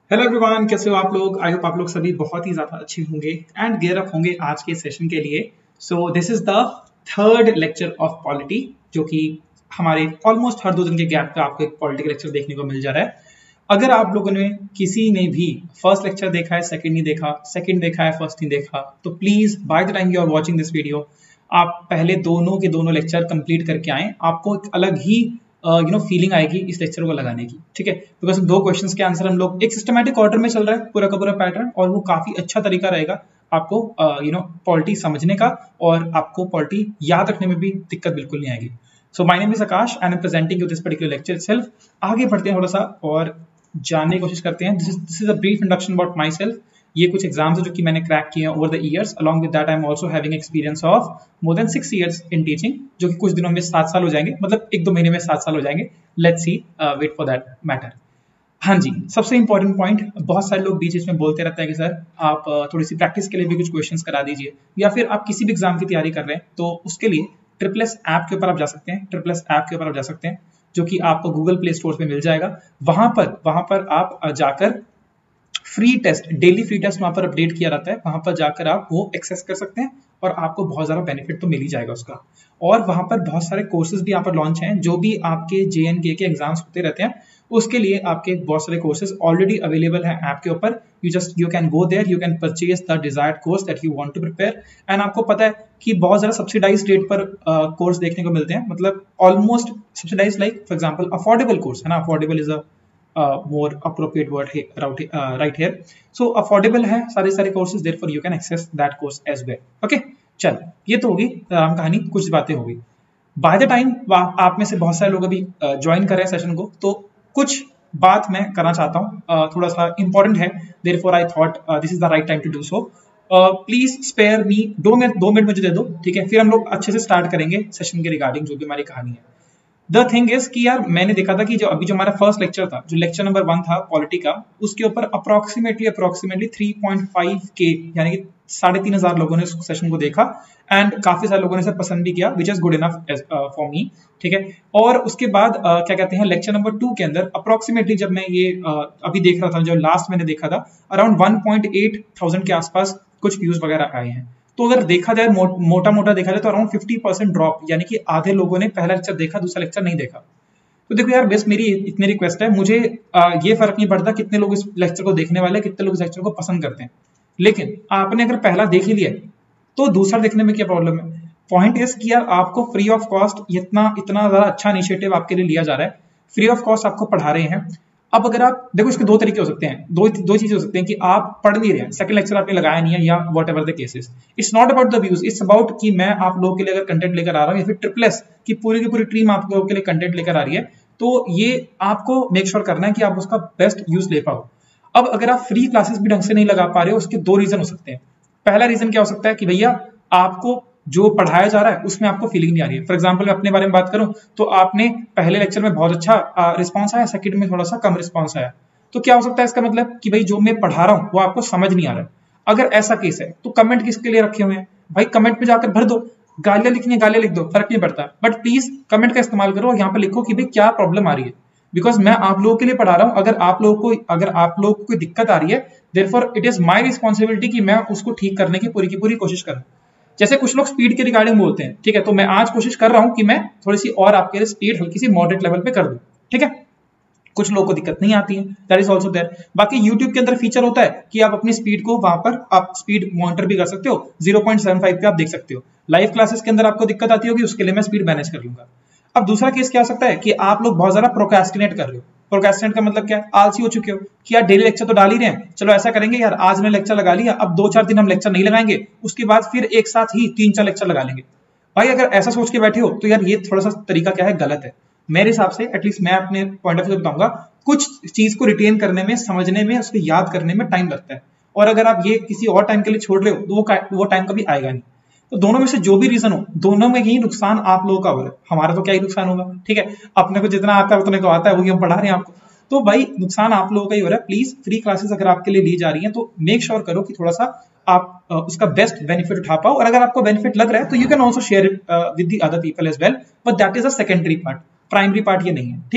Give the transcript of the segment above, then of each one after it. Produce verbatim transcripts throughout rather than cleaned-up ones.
Hello everyone, कैसे हो आप लोग। आई होप आप लोग सभी बहुत ही ज़्यादा अच्छे होंगे एंड गेयर अप होंगे आज के सेशन के लिए। So this is the third lecture of polity, जो कि हमारे ऑलमोस्ट हर दो दिन के गैप पे आपको एक पॉलिटी का लेक्चर देखने को मिल जा रहा है। अगर आप लोगों ने किसी ने भी फर्स्ट लेक्चर देखा है, सेकंड नहीं देखा, सेकंड देखा है, फर्स्ट नहीं देखा, तो please by the time you are watching this video आप पहले दोनों के दोनों लेक्चर कंप्लीट करके आए। आपको एक अलग ही यू नो फीलिंग आएगी इस लेक्चर को लगाने की, ठीक है। बिकॉज दो क्वेश्चंस के आंसर हम लोग एक सिस्टमैटिक ऑर्डर में चल रहा है, पूरा का पूरा पैटर्न, और वो काफी अच्छा तरीका रहेगा आपको यू नो पॉलिटी समझने का, और आपको पॉलिटी याद रखने में भी दिक्कत बिल्कुल नहीं आएगी। So my name is Akash and I am presenting you this particular lecture itself. आगे बढ़ते हैं थोड़ा सा और जानने की कोशिश करते हैं। This is this is a brief introduction about myself. ये कुछ एग्जाम्स है जो कि मैंने क्रैक किए हैं over the years. Along with that I am also having experience of more than six years in teaching, जो कि कुछ दिनों में सात साल हो जाएंगे, मतलब एक दो महीने में सात साल हो जाएंगे। Let's see, wait for that matter. हाँ जी, सबसे इंपॉर्टेंट पॉइंट, बहुत सारे लोग बीच बीच में बोलते रहते हैं कि सर आप uh, थोड़ी सी प्रैक्टिस के लिए भी कुछ क्वेश्चंस करा दीजिए, या फिर आप किसी भी एग्जाम की तैयारी कर रहे हैं तो उसके लिए ट्रिपलेस ऐप के ऊपर आप जा सकते हैं। ट्रिपलेस ऐप के ऊपर आप जा सकते हैं जो कि आपको गूगल प्ले स्टोर पे मिल जाएगा। वहां पर वहां पर आप जाकर free test, daily free test वहां पर अपडेट किया रहता है, वहां पर जाकर आप वो एक्सेस कर सकते हैं और आपको बहुत ज्यादा बेनिफिट तो मिल ही जाएगा उसका। और वहां पर बहुत सारे कोर्सेज भी यहाँ पर लॉन्च हैं, जो भी आपके जे एन के के एग्जाम्स होते रहते हैं उसके लिए आपके बहुत सारे कोर्सेज ऑलरेडी अवेलेबल हैं ऐप के ऊपर। You just you can go there, you can purchase the desired course that you want to prepare. And आपको पता है कि बहुत ज्यादा सब्सिडाइज रेट पर कोर्स uh, देखने को मिलते हैं, मतलब almost subsidized, like for example affordable course है ना। Affordable is a Uh, more appropriate word here, uh, right here. So affordable है सारे सारे courses, therefore you can access that course as well. Okay, चल ये तो होगी राम कहानी, कुछ बातें होगी। By the time आप में से बहुत सारे लोग अभी ज्वाइन कर रहे हैं सेशन को, तो कुछ बात मैं करना चाहता हूँ, uh, थोड़ा सा important है, therefore I thought uh, this is the right time to do so. Please spare me दो मिनट दो मिनट मुझे दे दो, ठीक है। फिर हम लोग अच्छे से स्टार्ट करेंगे सेशन के रिगार्डिंग जो भी हमारी कहानी है। द थिंग इज कि यार मैंने देखा था कि जो अभी जो हमारा फर्स्ट लेक्चर था, जो लेक्चर नंबर वन था पॉलिटी का, उसके ऊपर approximately approximately three point five के यानी कि साढ़े तीन हजार लोगों ने उस सेशन को देखा एंड काफी सारे लोगों ने इसे पसंद भी किया, which is good enough for me, ठीक है। और उसके बाद uh, क्या कहते हैं, लेक्चर नंबर टू के अंदर अप्रोक्सीमेटली जब मैं ये uh, अभी देख रहा था, जो लास्ट मैंने देखा था, around one point eight thousand के आसपास कुछ व्यूज वगैरह आए हैं। तो अगर देखा जाए मो, मोटा मोटा देखा जाए तो अराउंड फिफ्टी परसेंट ड्रॉप, यानी कि आधे लोगों ने पहला लेक्चर देखा, दूसरा लेक्चर नहीं देखा। तो देखो यार, बस मेरी इतनी रिक्वेस्ट है, मुझे आ, ये फर्क नहीं पड़ता कितने लोग इस लेक्चर को देखने वाले, कितने लोग इस लेक्चर को पसंद करते हैं, लेकिन आपने अगर पहला देख ही लिया तो दूसरा देखने में क्या प्रॉब्लम है। पॉइंट इज कि यार आपको फ्री ऑफ कॉस्ट इतना इतना ज्यादा अच्छा इनिशिएटिव आपके लिए लिया जा रहा है, फ्री ऑफ कॉस्ट आपको पढ़ा रहे हैं। अब अगर आप देखो, इसके दो तरीके हो सकते हैं, दो दो चीजें हो सकती हैं कि आप पढ़ नहीं रहे हैं, सेकंड लेक्चर आपने लगाया नहीं है, या whatever the cases. It's not about the views, it's about कि मैं आप लोगों के लिए अगर कंटेंट लेकर आ रहा हूँ, या फिर ट्रिपलेस की पूरी की पूरी टीम आप लोगों के लिए कंटेंट लेकर आ रही है, तो ये आपको मेक श्योर करना है कि आप उसका बेस्ट यूज ले पाओ। अब अगर आप फ्री क्लासेस भी ढंग से नहीं लगा पा रहे हो, उसके दो रीजन हो सकते हैं। पहला रीजन क्या हो सकता है कि भैया आपको जो पढ़ाया जा रहा है उसमें आपको फीलिंग नहीं आ रही है। फॉर एग्जांपल मैं अपने बारे में बात करूं तो आपने पहले लेक्चर में बहुत अच्छा रिस्पांस आया, सेकंड में थोड़ा सा कम रिस्पांस आया, तो क्या हो सकता है इसका मतलब कि भाई जो मैं पढ़ा रहा हूं वो आपको समझ नहीं आ रहा है। अगर ऐसा केस है तो कमेंट किसके लिए रखे हुए हैं भाई, कमेंट पे जाकर भर दो, गालियां लिखनी है गालियां लिख दो, फर्क नहीं पड़ता, बट प्लीज कमेंट का इस्तेमाल करो और यहाँ पे लिखो कि भाई क्या प्रॉब्लम आ रही है, बिकॉज मैं आप लोगों के लिए पढ़ा रहा हूं। अगर आप लोगों को अगर आप लोगों को कोई दिक्कत आ रही है, therefore it is my responsibility कि मैं उसको ठीक करने की पूरी की पूरी कोशिश करूं। जैसे कुछ लोग स्पीड के रिगार्डिंग बोलते हैं, ठीक है, तो मैं आज कोशिश कर रहा हूं कि मैं थोड़ी सी और आपके लिए स्पीड हल्की सी मॉडरेट लेवल पे कर दूं, ठीक है। कुछ लोगों को दिक्कत नहीं आती है, दैट इज आल्सो देयर। बाकी YouTube के अंदर फीचर होता है कि आप अपनी स्पीड को वहां पर आप स्पीड मॉनिटर भी कर सकते हो, ज़ीरो पॉइंट सेवन फाइव पे आप देख सकते हो। लाइव क्लासेस के अंदर आपको दिक्कत आती होगी, उसके लिए मैं स्पीड मैनेज कर लूंगा। अब दूसरा केस क्या हो सकता है कि आप लोग बहुत ज्यादा प्रोक्रेस्टिनेट कर रहे हो। प्रोक्रेस्टिनेट का मतलब क्या है, आलसी हो चुके हो कि यार डेली लेक्चर तो डाल ही रहे हैं, चलो ऐसा करेंगे यार आज मैंने लेक्चर लगा लिया, अब दो चार दिन हम लेक्चर नहीं लगाएंगे, उसके बाद फिर एक साथ ही तीन चार लेक्चर लगा लेंगे। भाई अगर ऐसा सोच के बैठे हो तो यार ये थोड़ा सा तरीका क्या है, गलत है मेरे हिसाब से। एटलीस्ट मैं अपने पॉइंट ऑफ व्यू बताऊंगा, कुछ चीज को रिटेन करने में, समझने में, उसको याद करने में टाइम लगता है, और अगर आप ये किसी और टाइम के लिए छोड़ रहे हो तो वो वो टाइम कभी आएगा नहीं। तो दोनों में से जो भी रीजन हो, दोनों में ही नुकसान आप लोगों का हो रहा है, हमारा तो क्या ही नुकसान होगा, ठीक है। अपने को जितना आता है उतने को आता है, वही हम पढ़ा रहे हैं आपको, तो भाई नुकसान आप लोगों का ही हो रहा है। प्लीज फ्री क्लासेस अगर आपके लिए ली जा रही हैं तो मेक श्योर करो कि थोड़ा सा आप uh, उसका बेस्ट बेनिफिट उठा पाओ, और अगर आपको बेनिफिट लग रहा है तो you can also share it with the other people as well, but that is a secondary part, primary part ये नहीं है, ठीक है।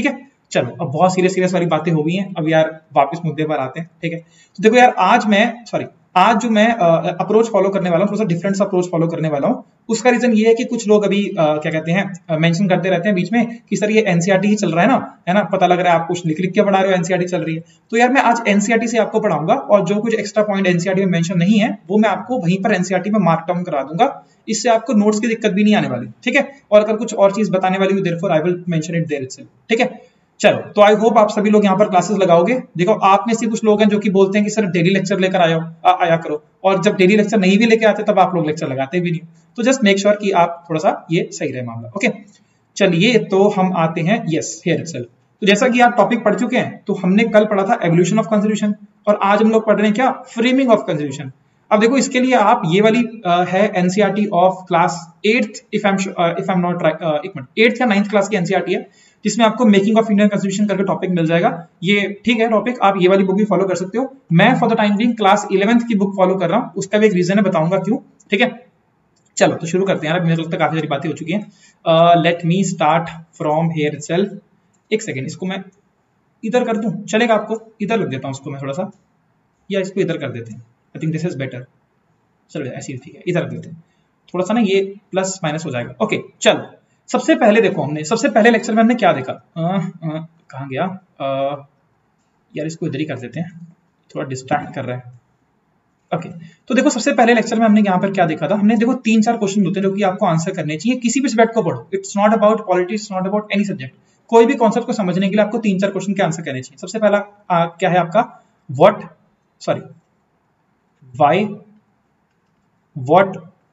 चलो अब बहुत सीरियस सीरियस वाली बातें हो गई हैं, अब यार वापस मुद्दे पर आते हैं, ठीक है। तो देखो यार आज मैं सॉरी आज जो मैं अप्रोच uh, फॉलो करने वाला हूँ, थोड़ा सा डिफरेंट अप्रोच फॉलो करने वाला हूँ। उसका रीजन ये है कि कुछ लोग अभी uh, क्या कहते हैं मेंशन uh, करते रहते हैं बीच में कि सर ये एनसीईआरटी ही चल रहा है ना, है ना, पता लग रहा है आप कुछ लिख लिख के पढ़ा रहे हो, एनसीईआरटी चल रही है। तो यार मैं आज एनसीईआरटी से आपको पढ़ाऊंगा और जो कुछ एक्स्ट्रा पॉइंट एनसीईआरटी में मेंशन नहीं है वो मैं आपको वहीं पर एनसीईआरटी में मार्क डाउन करा दूंगा। इससे आपको नोट्स की दिक्कत भी नहीं आने वाली, ठीक है। और अगर कुछ और चीज बताने वाली हूँ therefore I will mention it there itself, ठीक है। चलो तो आई होप आप सभी लोग यहाँ पर क्लासेस लगाओगे। देखो आप में से कुछ लोग हैं जो कि बोलते हैं कि सर डेली लेक्चर लेकर आया आ, आया करो, और जब डेली लेक्चर नहीं भी लेके आते तब आप लोग लेक्चर लगाते भी नहीं। तो जस्ट मेक श्योर कि आप थोड़ा सा ये सही रहे मामला, ओके। चलिए तो हम आते हैं यस हियर इटसेल्फ। तो जैसा कि आप टॉपिक पढ़ चुके हैं, तो हमने कल पढ़ा था एवोल्यूशन ऑफ कॉन्स्टिट्यूशन और आज हम लोग पढ़ रहे हैं क्या, फ्रेमिंग ऑफ कॉन्स्टिट्यूशन। अब देखो इसके लिए आप ये वाली uh, है NCERT of class eighth if I am if I am not एक मिनट एट्थ या नाइन्थ क्लास की एनसीईआरटी है, जिसमें आपको मेकिंग ऑफ इंडियन कॉन्स्टिट्यूशन करके टॉपिक मिल जाएगा। ये ठीक है टॉपिक, आप ये वाली बुक भी फॉलो कर सकते हो। मैं for the time being class eleventh की बुक फॉलो कर रहा हूँ, उसका भी एक रीजन है, बताऊंगा क्यों, ठीक है। चलो तो शुरू करते हैं यार, मुझे लगता है काफी सारी बातें हो चुकी हैं। Let me start from here itself. एक सेकेंड, इसको मैं इधर कर दूं, चलेगा आपको? इधर लग देता हूँ उसको मैं थोड़ा सा, या इसको इधर कर देते हैं, I think this is better. चलो ऐसी ठीक है, इधर रख देते हैं, थोड़ा सा ना ये प्लस माइनस हो जाएगा, ओके। चलो सबसे पहले देखो हमने सबसे पहले लेक्चर में हमने क्या देखा, कहाँ गया आ, यार इसको इधर ही कर देते हैं, थोड़ा डिस्ट्रैक्ट कर रहा है, ओके। तो देखो सबसे पहले लेक्चर में हमने यहाँ पर क्या देखा था, हमने देखो तीन चार क्वेश्चन होते हैं जो कि आपको आंसर करने चाहिए, किसी भी सब्जेक्ट को पढ़ो, it's not about politics, not about any subject, कोई भी कॉन्सेप्ट को समझने के लिए आपको तीन चार क्वेश्चन के आंसर करने चाहिए। सबसे पहला आ, क्या है आपका, what sorry why, what,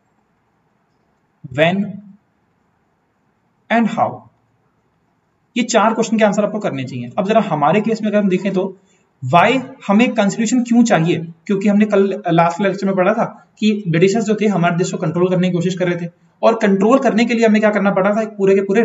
when and how, ये चार क्वेश्चन के आंसर आपको करने चाहिए। अब जरा हमारे केस में अगर हम देखें तो वाई, हमें कॉन्स्टिट्यूशन क्यों चाहिए, क्योंकि हमने कल लास्ट लेक्चर में पढ़ा था कि ब्रिटिशर्स जो थे हमारे देश को कंट्रोल करने की कोशिश कर रहे थे, और कंट्रोल करने के लिए हमें क्या करना पड़ा था, एक पूरे के पूरे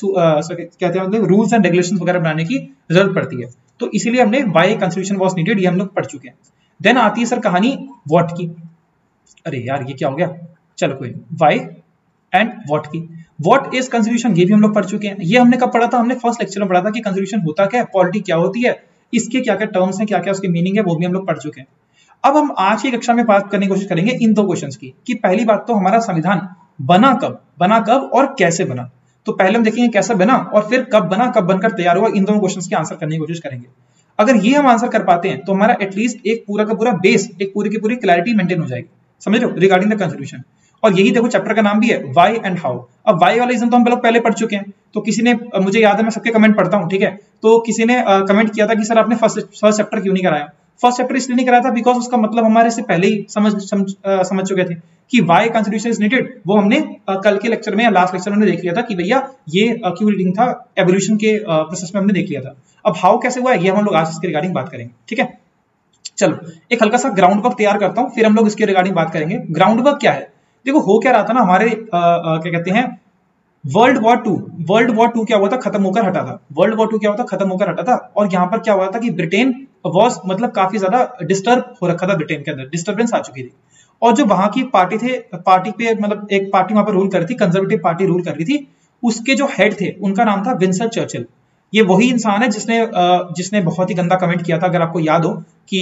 कहते हैं मतलब रूल्स एंड रेगुलेशंस वगैरह बनाने की जरूरत पड़ती है। तो इसीलिए हमने वाई कॉन्स्टिट्यूशन वाज नीडेड, ये हम लोग पढ़ चुके हैं। देन आती है सर कहानी व्हाट की, अरे यार ये क्या हो गया, चलो कोई वाई एंड व्हाट की। व्हाट इज कॉन्स्टिट्यूशन, ये भी हम लोग पढ़ चुके हैं। ये हमने कब पढ़ा था, हमने फर्स्ट लेक्चर में पढ़ा था कि कॉन्स्टिट्यूशन होता क्या है, पॉलिटी क्या होती है, इसके क्या क्या टर्म्स हैं, क्या क्या उसकी मीनिंग है, वो भी हम लोग पढ़ चुके हैं। अब हम आज की कक्षा में बात करने की कोशिश करेंगे इन दो क्वेश्चंस की, कि पहली बात तो हमारा संविधान बना कब, बना कब और कैसे बना। तो पहले हम देखेंगे कैसे बना और फिर कब बना, कब बनकर तैयार हुआ, इन दोनों क्वेश्चंस के आंसर करने की कोशिश करेंगे। अगर ये हम आंसर कर पाते हैं तो हमारा एटलीस्ट एक पूरा का पूरा बेस, एक पूरी की पूरी क्लैरिटी मेंटेन हो जाएगी, समझ रहे हो, रिगार्डिंग द कॉन्स्टिट्यूशन। और यही देखो चैप्टर का नाम भी है व्हाई एंड हाउ। अब व्हाई वाला रीजन तो हम लोग पहले पढ़ चुके हैं, तो किसी ने, मुझे याद है मैं सबके कमेंट पढ़ता हूँ, ठीक है, तो किसी ने कमेंट किया था कि सर आपने फर्स्ट फर्स्ट चैप्टर क्यों नहीं कराया। फर्स्ट चैप्टर इसलिए नहीं कराया था बिकॉज उसका मतलब हमारे से पहले ही समझ समझ, आ, समझ चुके थे कि व्हाई कॉन्स्टिट्यूशन इज नीडेड। वो हमने आ, कल के लेक्चर में या लास्ट लेक्चर में हमने देख लिया था कि भैया ये क्यों रीडिंग था, एवोल्यूशन के प्रोसेस में हमने देख लिया था। अब हाउ कैसे हुआ है ये हम लोग आज इसके रिगार्डिंग बात करेंगे, ठीक है। चलो एक हल्का सा ग्राउंड वर्क तैयार करता हूँ, फिर हम लोग इसके रिगार्डिंग बात करेंगे। ग्राउंड वर्क क्या है, देखो हो क्या रहा था ना, हमारे आ, आ, क्या कहते हैं world war two, world war two क्या हुआ था, खत्म होकर हटा था। वर्ल्ड वॉर टू क्या हुआ था, खत्म होकर हटा था। और यहाँ पर क्या हुआ था कि ब्रिटेन वॉज मतलब काफी ज्यादा डिस्टर्ब हो रखा था, ब्रिटेन के अंदर डिस्टर्बेंस आ चुकी थी। और जो वहां की पार्टी थे, पार्टी पे मतलब एक पार्टी वहां पर रूल कर रही थी, कंजर्वेटिव पार्टी रूल कर रही थी, उसके जो हेड थे उनका नाम था विंस्टन चर्चिल। ये वही इंसान है जिसने जिसने बहुत ही गंदा कमेंट किया था, अगर आपको याद हो कि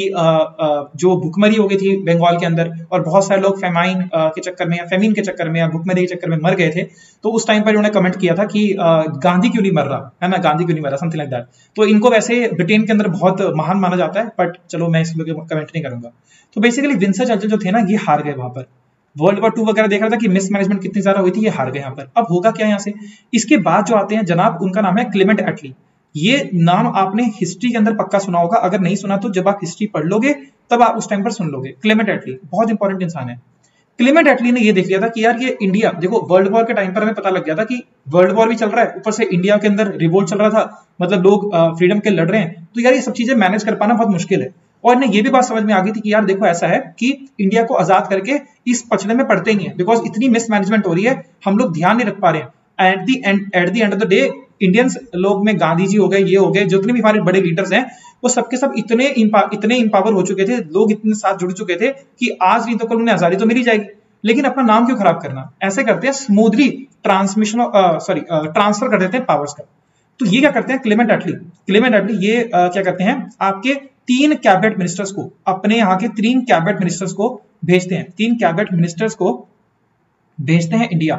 जो भुखमरी हो गई थी बंगाल के अंदर और बहुत सारे लोग फेमाइन के चक्कर में या फेमिन के चक्कर में या भुखमरी के चक्कर में मर गए थे, तो उस टाइम पर उन्होंने कमेंट किया था कि गांधी क्यों नहीं मर रहा है ना, गांधी क्यों नहीं मर रहा, समथिंग लाइक दैट। तो इनको वैसे ब्रिटेन के अंदर बहुत महान माना जाता है, बट चलो मैं इस कमेंट नहीं करूंगा। तो बेसिकली विंस्टन चर्चिल जो थे ना, ये हार गए वहां पर। वर्ल्ड वॉर टू वगैरह देख रहा था कि मिसमैनेजमेंट कितनी ज्यादा हुई थी, ये हार गए यहाँ पर। अब होगा क्या यहाँ से, इसके बाद जो आते हैं जनाब, उनका नाम है क्लेमेंट एटली। ये नाम आपने हिस्ट्री के अंदर पक्का सुना होगा, अगर नहीं सुना तो जब आप हिस्ट्री पढ़ लोगे तब आप उस टाइम पर सुन लोगे। क्लेमेंट एटली बहुत इंपॉर्टेंट इंसान है। क्लेमेंट एटली ने ये देख लिया था कि यार ये इंडिया, देखो वर्ल्ड वॉर के टाइम पर हमें पता लग गया था कि वर्ल्ड वॉर भी चल रहा है, ऊपर से इंडिया के अंदर रिवोल्ट चल रहा था, मतलब लोग फ्रीडम के लड़ रहे हैं, तो यार ये सब चीजें मैनेज कर पाना बहुत मुश्किल है। और इन्हें ये भी बात समझ में आ गई थी कि यार देखो ऐसा है कि इंडिया को आजाद करके इस पचड़े में पड़ते ही है, बिकॉज इतनी मिसमैनेजमेंट हो रही है, हम लोग ध्यान नहीं रख पा रहे हैं। At the end at the end of the day Indians लोग में गांधी जी हो गए, ये हो गए, जितने भी हमारे बड़े लीडर्स हैं वो सबके सब इतने इतने इम्पावर हो चुके थे, लोग इतने साथ जुड़ चुके थे कि आज नहीं तो कल उन्हें आजादी तो मिल ही जाएगी, लेकिन अपना नाम क्यों खराब करना। ऐसे करते हैं स्मूथली ट्रांसमिशन सॉरी ट्रांसफर कर देते हैं पावर्स का। तो ये क्या करते हैं, क्लेमेंट एटली क्लेमेंट एटली ये आ, क्या करते हैं, आपके तीन कैबिनेट मिनिस्टर्स को, अपने यहाँ के तीन कैबिनेट मिनिस्टर्स को भेजते हैं, तीन कैबिनेट मिनिस्टर्स को भेजते हैं इंडिया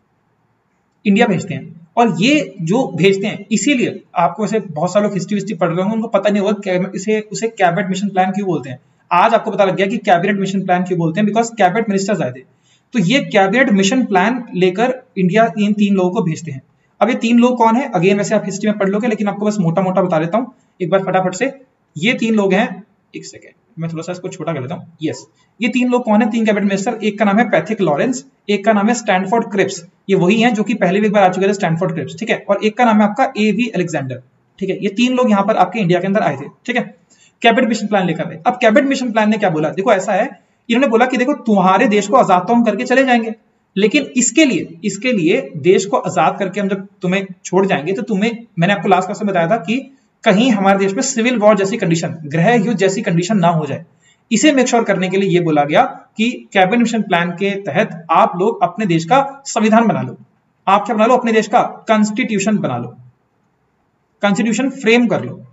इंडिया भेजते हैं। और ये जो भेजते हैं, इसीलिए आपको वैसे बहुत सारे लोग हिस्ट्री हिस्ट्री पढ़ रहे होंगे, उनको पता नहीं होगा इसे उसे कैबिनेट मिशन प्लान क्यों बोलते हैं। आज आपको पता लग गया कि कैबिनेट मिशन प्लान क्यों बोलते हैं, बिकॉज कैबिनेट मिनिस्टर्स आए थे। तो ये कैबिनेट मिशन प्लान लेकर इंडिया इन तीन लोगों को भेजते हैं। अब ये तीन लोग कौन है, अगेन वैसे आप हिस्ट्री में पढ़ लोगे, लेकिन आपको बस मोटा मोटा बता देता हूं एक बार फटाफट से। ये तीन लोग हैं, एक सेकेंड मैं थोड़ा सा इसको छोटा कर लेता हूं। यस, ये तीन लोग कौन है, तीन कैबिनेट मिनिस्टर। एक का नाम है पैथिक लॉरेंस, एक का नाम है स्टैनफोर्ड क्रिप्स, ये वही हैं जो कि पहले भी एक बार आ चुके थे, स्टैनफोर्ड क्रिप्स, ठीक है। और एक का नाम है आपका ए वी अलेक्जेंडर, ठीक है। ये तीन लोग यहाँ पर आपके इंडिया के अंदर आए थे, ठीक है, कैबिनेट मिशन प्लान लेकर आए। अब कैबिनेट मिशन प्लान ने क्या बोला, देखो ऐसा है, इन्होंने बोला कि देखो तुम्हारे देश को आजाद तो हम करके चले जाएंगे, लेकिन इसके लिए इसके लिए देश को आजाद करके हम जब तुम्हें छोड़ जाएंगे तो तुम्हें, मैंने आपको लास्ट क्लास में बताया था कि कहीं हमारे देश में सिविल वॉर जैसी कंडीशन, गृह युद्ध जैसी कंडीशन ना हो जाए, इसे मेक श्योर करने के लिए ये बोला गया कि कैबिनेट मिशन प्लान के तहत आप लोग अपने देश का संविधान बना लो, आप क्या बना लो, अपने देश का कॉन्स्टिट्यूशन बना लो, कॉन्स्टिट्यूशन फ्रेम कर लो।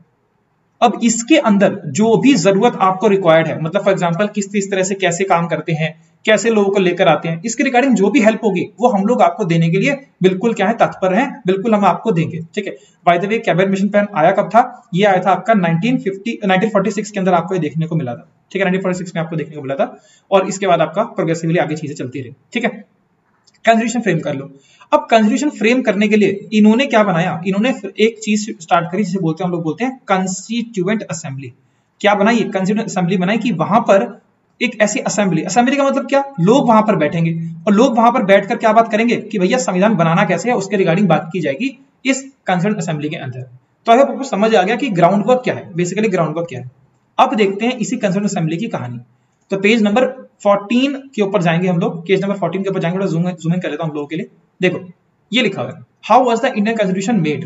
अब इसके अंदर जो भी जरूरत आपको रिक्वायर्ड है, मतलब फॉर एग्जांपल किस किस तरह से कैसे काम करते हैं, कैसे लोगों को लेकर आते हैं, इसके रिगार्डिंग जो भी हेल्प होगी वो हम लोग आपको देने के लिए बिल्कुल क्या है, तत्पर हैं, बिल्कुल हम आपको देंगे, ठीक है। By the way cabinet mission plan आया कब था, ये आया था आपका nineteen fifty nineteen forty six के अंदर आपको ये देखने को मिला था, ठीक है, नाइनटीन फोर्टी सिक्स में आपको देखने को मिला था। और इसके बाद आपका प्रोग्रेसिवली आगे चीजें चलती रही, ठीक है। कॉन्स्टिट्यूशन फ्रेम कर लो। अब कॉन्स्टिट्यूशन फ्रेम करने के लिए इन्होंने क्या बनाया, इन्होंने एक चीज स्टार्ट करी जिसे बोलते हैं, हम लोग बोलते हैं कॉन्स्टिट्यूएंट असेंबली। क्या बनाई, कॉन्स्टिट्यूएंट असेंबली बनाई कि वहां पर एक ऐसी असेंबली, असेंबली का मतलब क्या, लोग वहां पर बैठेंगे और लोग वहां पर बैठकर क्या बात करेंगे कि भैया संविधान बनाना कैसे है, उसके रिगार्डिंग बात की जाएगी इस कॉन्स्टिट्यूएंट असेंबली के अंदर। तो अगर आपको समझ आ गया कि ग्राउंड वर्क क्या है, बेसिकली ग्राउंड वर्क क्या है। अब देखते हैं इसी कॉन्स्टिट्यूएंट असेंबली की कहानी। तो पेज नंबर फोर्टीन के ऊपर जाएंगे हम लोग, पेज नंबर फोर्टीन के ऊपर जाएंगे, जूम जूम इन कर लेता हूं हम लोगों के लिए। देखो ये लिखा हुआ है, how was the Indian constitution made.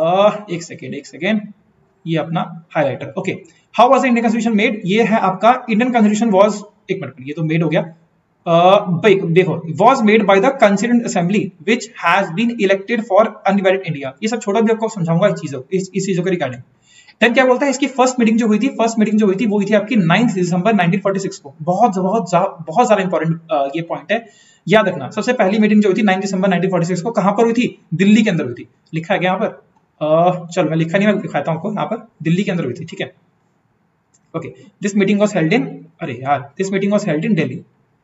एक सेकेंड एक सेकेंड ये अपना highlighter, okay. How was the Indian constitution made, ये है आपका इंडियन कॉन्स्टिट्यूशन वाज, एक मिनट ये तो मेड हो गया, uh, देखो was made by the constituent assembly which has been elected for undivided India. ये सब छोड़ो, भी आपको समझाऊंगा इस चीजों इस, इस चीजों के रिगार्डिंग। देन क्या बोलता है, इसकी फर्स्ट मीटिंग जो हुई थी, फर्स्ट मीटिंग जो हुई थी वो हुई थी आपकी ninth December nineteen forty six को। बहुत बहुत बहुत सारा इंपॉर्टेंट ये पॉइंट है, याद रखना। सबसे पहली मीटिंग जो हुई थी ninth December nineteen forty six को कहां पर हुई थी, दिल्ली के अंदर हुई थी। लिखा है क्या यहाँ पर, uh, चलो मैं लिखा नहीं, मैं दिखाता हूं आपको, यहाँ पर दिल्ली के अंदर हुई थी, ठीक है, okay. This meeting was held in, अरे यार this meeting was held in Delhi,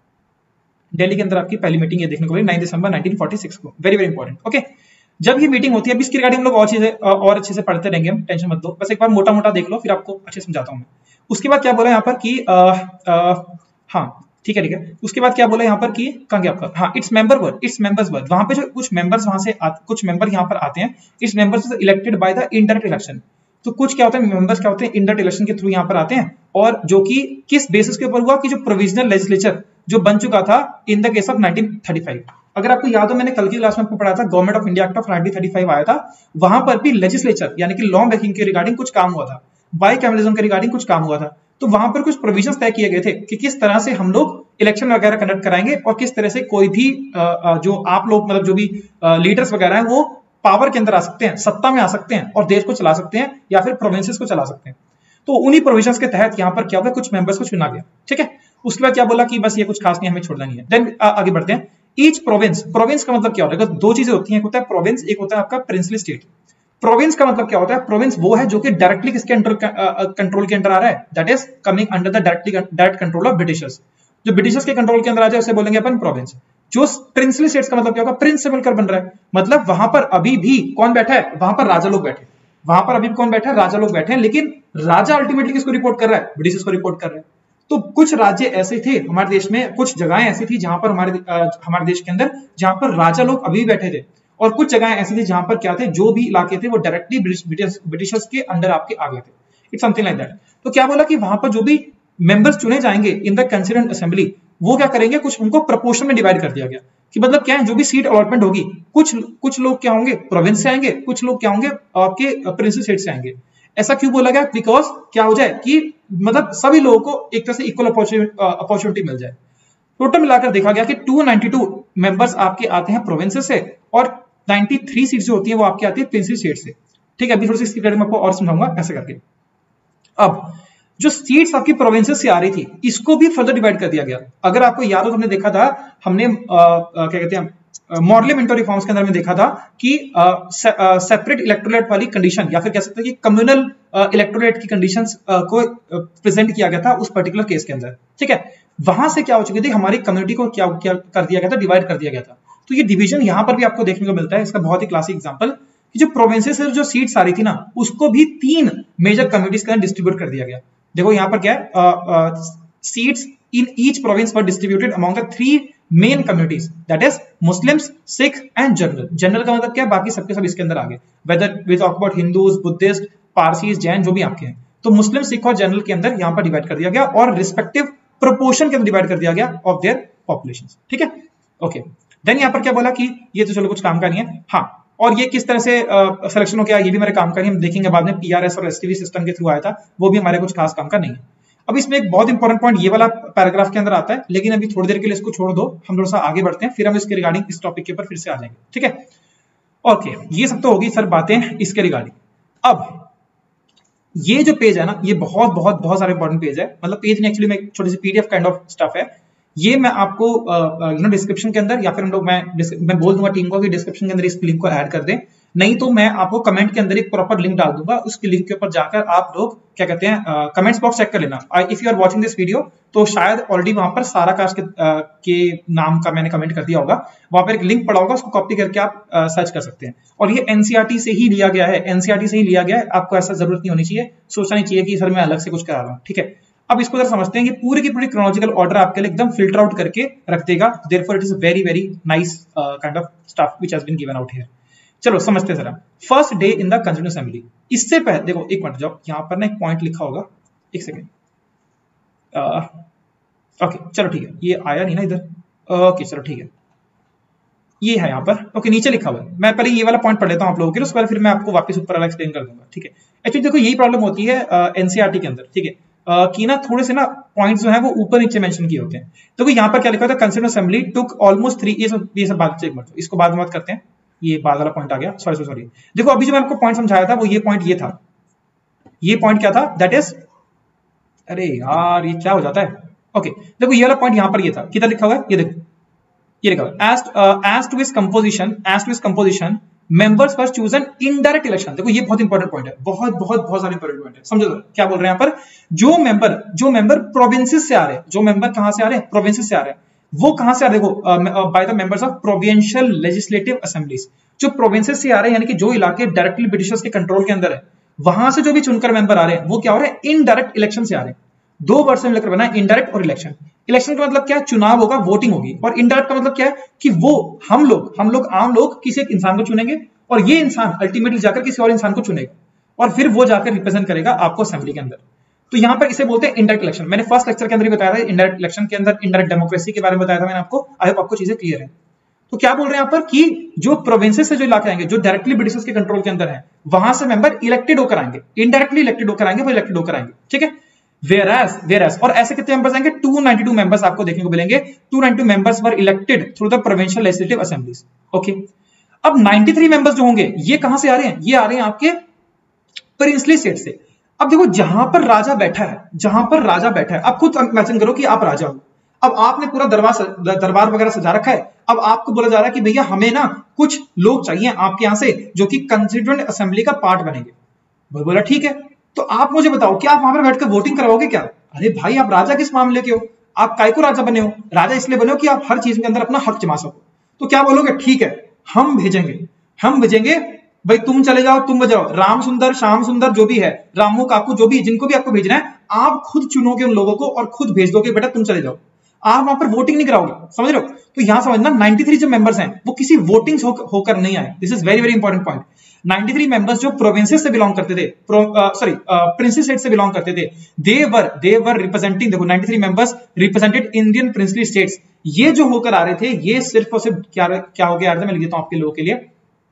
Delhi के अंदर आपकी पहली मीटिंग ये देखने को मिली ninth December nineteen forty six को, वेरी वेरी इंपॉर्टेंट, ओके। जब ये मीटिंग होती है, अब इसके रिगार्डिंग हम लोग और चीजें और अच्छे से पढ़ते रहेंगे, हम टेंशन मत लो, बस एक बार मोटा मोटा देख लो फिर आपको अच्छे समझाता हूं मैं। उसके बाद क्या बोला यहाँ पर कि आ, आ, हाँ ठीक है ठीक है, उसके बाद क्या बोला यहाँ पर कि कहाँ गया आपका, हाँ it's member were it's members were, वहां पे जो कुछ मेंबर्स वहां से आ, कुछ मेंबर यहाँ पर आते हैं, इस members elected by the indirect election. तो कुछ क्या होता है, मेंबर्स क्या होते हैं, इंडायरेक्ट इलेक्शन के थ्रू यहाँ पर आते हैं, और जो कि किस बेसिस के ऊपर हुआ कि जो प्रोविजनल लेजिस्लेचर जो बन चुका था in the case of nineteen thirty five. अगर आपको याद हो, मैंने कल की क्लास में आपको पढ़ा था, government of India act of nineteen thirty five आया था, वहां पर भी लेजिस्लेचर यानी कि लॉ मेकिंग के रिगार्डिंग कुछ काम हुआ था, बाइकैमरलिज्म के रिगार्डिंग कुछ काम हुआ था। तो वहां पर कुछ प्रोविजंस तय किए गए थे कि किस तरह से हम लोग इलेक्शन वगैरह कंडक्ट कराएंगे और किस तरह से कोई भी जो आप लोग मतलब जो भी लीडर्स वगैरह हैं वो पावर के अंदर आ सकते हैं, सत्ता में आ सकते हैं और देश को चला सकते हैं या फिर प्रोविंसेस को चला सकते हैं। तो उन्हीं प्रोविजंस के तहत यहाँ पर क्या हुआ, कुछ मेंबर्स को चुना गया, ठीक है। उसके बाद क्या बोला कि बस ये कुछ खास नहीं, हमें छोड़ना नहीं है। देन आगे बढ़ते हैं। ईच प्रोविंस, प्रोविंस का मतलब क्या होता है, दो चीजें होती हैं, एक होता है प्रोविंस, एक होता है आपका प्रिंसली स्टेट। प्रोविंस का मतलब क्या होता है, प्रोविंस वो है जो कि डायरेक्टली किसके अंडर कंट्रोल के अंदर आ रहा है, that is coming under the directly direct control of Britishers. जो ब्रिटिशर्स के कंट्रोल के अंदर आ जाए उसे बोलेंगे अपन प्रोविंस। जो प्रिंसली स्टेट्स का मतलब क्या होगा, प्रिंस से मिलकर बन रहा है, मतलब वहां पर अभी भी कौन बैठा है, वहां पर राजा लोग बैठे, वहां पर अभी भी कौन बैठा है, राजा लोग बैठे हैं, लेकिन राजा अल्टीमेटली किसको रिपोर्ट कर रहा है, ब्रिटिशर्स को रिपोर्ट कर रहा है। तो कुछ राज्य ऐसे थे हमारे देश में, कुछ जगहें ऐसी थी जहां पर हमारे हमारे देश के अंदर जहां पर राजा लोग अभी बैठे थे, और कुछ जगहें ऐसी थी जहां पर क्या थे, जो भी इलाके थे वो डायरेक्टली ब्रिटिशर्स के अंडर आपके आ गए थे। It's something like that. तो क्या बोला कि वहां पर जो भी मेंबर्स चुने जाएंगे इन द कंसिडर्ड असेंबली, वो क्या करेंगे, कुछ उनको प्रोपोर्शन में डिवाइड कर दिया गया कि मतलब क्या है, जो भी सीट अलॉटमेंट होगी, कुछ कुछ लोग क्या होंगे प्रोविंस से आएंगे, कुछ लोग क्या होंगे आपके प्रिंसली स्टेट से आएंगे। ऐसा क्यों बोला गया, बिकॉज क्या हो जाए कि मतलब सभी लोगों को एक तरह से इक्वल अपॉर्चुनिटी मिल जाए। टोटल मिलाकर देखा गया कि दो सौ बानवे मेंबर्स आपके आते हैं प्रोविंसेस से और तिरानवे सीट्स जो होती है वो आपके आती है प्रिंसली स्टेट से। ठीक है, अभी थोड़ी सी इसकी क्रेडिट मैं आपको और समझाऊंगा ऐसे करके। अब जो सीट्स आपकी प्रोविंसेस से आ रही थी, इसको भी फर्दर डिवाइड कर दिया गया। अगर आपको याद हो तो हमने देखा था, हमने आ, आ, क्या कहते हैं मॉडल मिंटो रिफॉर्म्स के अंदर में देखा था कि सेपरेट इलेक्टोरेट वाली कंडीशन, या फिर कह सकते हैं कि कम्युनल इलेक्टोरेट की कंडीशंस को प्रेजेंट किया गया था उस पर्टिकुलर केस के अंदर। ठीक है, वहां से क्या हो चुकी थी, हमारी कम्युनिटी को क्या, क्या कर दिया गया था, डिवाइड कर दिया गया था। तो ये डिवीजन यहां पर भी आपको देखने को मिलता है। इसका बहुत ही क्लासिक एग्जांपल कि जो प्रोविंसेस से जो सीट्स आ रही थी ना, उसको भी तीन मेजर कम्युनिटीज के अंदर डिस्ट्रीब्यूट कर दिया गया। देखो यहाँ पर क्या है, seats in each province were distributed among the three main communities, that is Muslims, Sikh and general. General का मतलब क्या है, बाकी सबके सब इसके अंदर आ गए, whether we talk about Hindus, Buddhist, Parsis, Jain, जो भी आपके हैं। तो मुस्लिम, सिख और जनरल के अंदर यहाँ पर डिवाइड कर दिया गया और रिस्पेक्टिव प्रोपोर्शन के अंदर डिवाइड कर दिया गया ऑफ देयर पॉपुलेशन। ठीक है, ओके। देन यहाँ पर क्या बोला कि ये तो चलो कुछ काम का नहीं है, हाँ, और ये किस तरह से सिलेक्शन हो गया, ये भी मेरे काम का नहीं, हम देखेंगे बाद में। पीआरएस और एसटीवी सिस्टम के थ्रू आया था, वो भी हमारे कुछ खास काम का नहीं है। अब इसमें एक बहुत इंपॉर्टेंट पॉइंट ये वाला पैराग्राफ के अंदर आता है, लेकिन अभी थोड़ी देर के लिए इसको छोड़ दो, हम थोड़ा सा आगे बढ़ते हैं, फिर हम इसके रिगार्डिंग इस टॉपिक के ऊपर फिर से आ जाएंगे। ठीक है, ओके, ये सब तो होगी सर बातें इसके रिगार्डिंग। अब ये जो पेज है ना, ये बहुत बहुत बहुत सारे इंपॉर्टेंट पेज है, मतलब पेज नहीं, एक्चुअली में छोटी सी पीडीएफ काइंड ऑफ स्टफ है। ये मैं आपको यू नो डिस्क्रिप्शन के अंदर, या फिर हम लोग मैं मैं बोल दूंगा टीम को कि डिस्क्रिप्शन के अंदर इस लिंक को ऐड कर दें, नहीं तो मैं आपको कमेंट के अंदर एक प्रॉपर लिंक डाल दूंगा, उसके लिंक के ऊपर जाकर आप लोग क्या कहते हैं कमेंट्स बॉक्स चेक कर लेना। If you are watching this video तो शायद ऑलरेडी वहां पर सारा कास्ट के, uh, के नाम का मैंने कमेंट कर दिया होगा, वहां पर एक लिंक पड़ा होगा, उसको कॉपी करके आप सर्च uh, कर सकते हैं। और ये एनसीईआरटी से ही लिया गया है, एनसीईआरटी से ही लिया गया है, आपको ऐसा जरूरत नहीं होनी चाहिए, सोचना नहीं चाहिए कि सर मैं अलग से कुछ करा रहा हूँ। ठीक है, अब इसको जरा समझते हैं कि पूरी की पूरी क्रोनोलॉजिकल ऑर्डर आपके लिए एकदम फिल्टर आउट करके रख देगा। Therefore it is very very nice kind of stuff which has been given out here. चलो समझते हैं जरा। First day in the constituent assembly, इससे पहले देखो एक मिनट जाओ, यहाँ पर ना एक पॉइंट लिखा होगा, एक सेकेंड, ओके चलो ठीक है, ये आया नहीं ना इधर, ओके चलो ठीक है, ये है यहाँ पर, ओके नीचे लिखा हुआ है। मैं पहले ये वाला पॉइंट पढ़ लेता हूँ आप लोगों के लिए, उसके बाद फिर मैं आपको वापस ऊपर वाला एक्सप्लेन कर दूंगा। ठीक है, एक्चुअली देखो यही प्रॉब्लम होती है एनसीईआरटी के अंदर। ठीक है, Uh, कि ना थोड़े से ना पॉइंट्स जो है वो ऊपर नीचे मेंशन किए होते हैं। तो यहाँ पर क्या लिखा होता है, constituent assembly took almost three, ये सब ये सब बात एक मिनट, इसको बाद में बात करते हैं, ये बाद वाला पॉइंट आ गया, सॉरी सॉरी सॉरी। देखो अभी जो मैं आपको पॉइंट समझाया था वो ये पॉइंट ये था, ये पॉइंट क्या था, दैट इज, अरे यार ये क्या हो जाता है, ओके देखो ये वाला पॉइंट यहाँ पर ये था, किधर लिखा हुआ है, ये देखो ये लिखा हुआ है, as as to his composition, as to his composition members first chosen indirect election. देखो ये बहुत इंपॉर्टेंट पॉइंट है, बहुत बहुत बहुत सारा इंपॉर्टेंट पॉइंट है, समझो क्या बोल रहे हैं यहाँ पर। जो मेंबर जो मेंबर प्रोविंसेस से आ रहे हैं, जो मेंबर कहां से आ रहे हैं, प्रोविंसेस से आ रहे हैं, वो कहां से आ रहे हैं, देखो by the members of provincial legislative assemblies. जो प्रोविंसेस से आ रहे हैं, यानी कि जो इलाके डायरेक्टली ब्रिटिशर्स के कंट्रोल के अंदर है, वहां से जो भी चुनकर मेंबर आ रहे हैं वो क्या हो रहे हैं, इनडायरेक्ट इलेक्शन से आ रहे हैं। दो वर्ड से लेकर बना है, इनडायरेक्ट और इलेक्शन। इलेक्शन का मतलब क्या है, चुनाव होगा, वोटिंग होगी, और इनडायरेक्ट का मतलब क्या है कि वो हम लोग हम लोग आम लोग किसी एक इंसान को चुनेंगे और ये इंसान अल्टीमेटली जाकर किसी और इंसान को चुनेगा और फिर वो जाकर रिप्रेजेंट करेगा आपको असेंबली के अंदर। तो यहां पर इसे बोलते हैं इनडायरेक्ट इलेक्शन। मैंने फर्स्ट लेक्चर के अंदर ही बताया था इनडायरेक्ट इलेक्शन के अंदर, इनडायरेक्ट डेमोक्रेसी के बारे में बताया था मैंने आपको, आई होप आपको चीजें क्लियर है। तो क्या बोल रहे हैं यहाँ पर कि जो प्रोविंसेस से जो इलाके आएंगे, जो डायरेक्टली ब्रिटिशर्स के कंट्रोल के अंदर है, वहां से मेंबर इलेक्टेड होकर आएंगे, इनडायरेक्टली इलेक्टेड होकर आएंगे, वो इलेक्टेड होकर आएंगे। ठीक है, Whereas, whereas, और ऐसे कितने मेंबर्स आएंगे, टू नाइंटी टू मेंबर्स आपको देखने को मिलेंगे। Two ninety two members were elected through the provincial legislative assemblies. Okay, अब नाइंटी थ्री मेंबर्स जो होंगे ये कहां से आ रहे हैं, ये आ रहे हैं आपके प्रिंसली स्टेट से। अब देखो जहां पर राजा बैठा है, जहां पर राजा बैठा है, आप खुद इमेजिन करो कि आप राजा हो, अब आपने पूरा दरबार दरबार वगैरह सजा रखा है। अब आपको बोला जा रहा है कि भैया हमें ना कुछ लोग चाहिए आपके यहां से जो कि कंस्टिट्यूएंट असेंबली का पार्ट बनेंगे। बोला ठीक है, तो आप मुझे बताओ कि आप वहां पर बैठकर वोटिंग कराओगे क्या? अरे भाई आप राजा किस मामले के हो, आप काय को राजा बने हो? राजा इसलिए बने हो कि आप हर चीज के अंदर अपना हक जमा सको। तो क्या बोलोगे, ठीक है हम भेजेंगे, हम भेजेंगे भाई, तुम चले जाओ, तुम बजाओ, राम सुंदर, श्याम सुंदर जो भी है, रामू काकू जो भी, जिनको भी आपको भेजना है, आप खुद चुनोगे उन लोगों को और खुद भेज दोगे, बेटा तुम चले जाओ। आप वहां पर वोटिंग नहीं कराओगे, समझ रहे हो? तो यहां समझना नाइंटी थ्री जो मेंबर्स हैं वो किसी वोटिंग होकर नहीं आए। This is very very important point. Ninety three members जो प्रोविंसेस से बिलोंग करते थे, सॉरी प्रिंसली स्टेट से बिलोंग करते थे, they were they were representing, देखो ninety three members represented Indian princely states. ये जो होकर आ रहे थे, ये सिर्फ और सिर्फ क्या क्या हो गया, मैं लिख देता हूं आपके लोगों के लिए,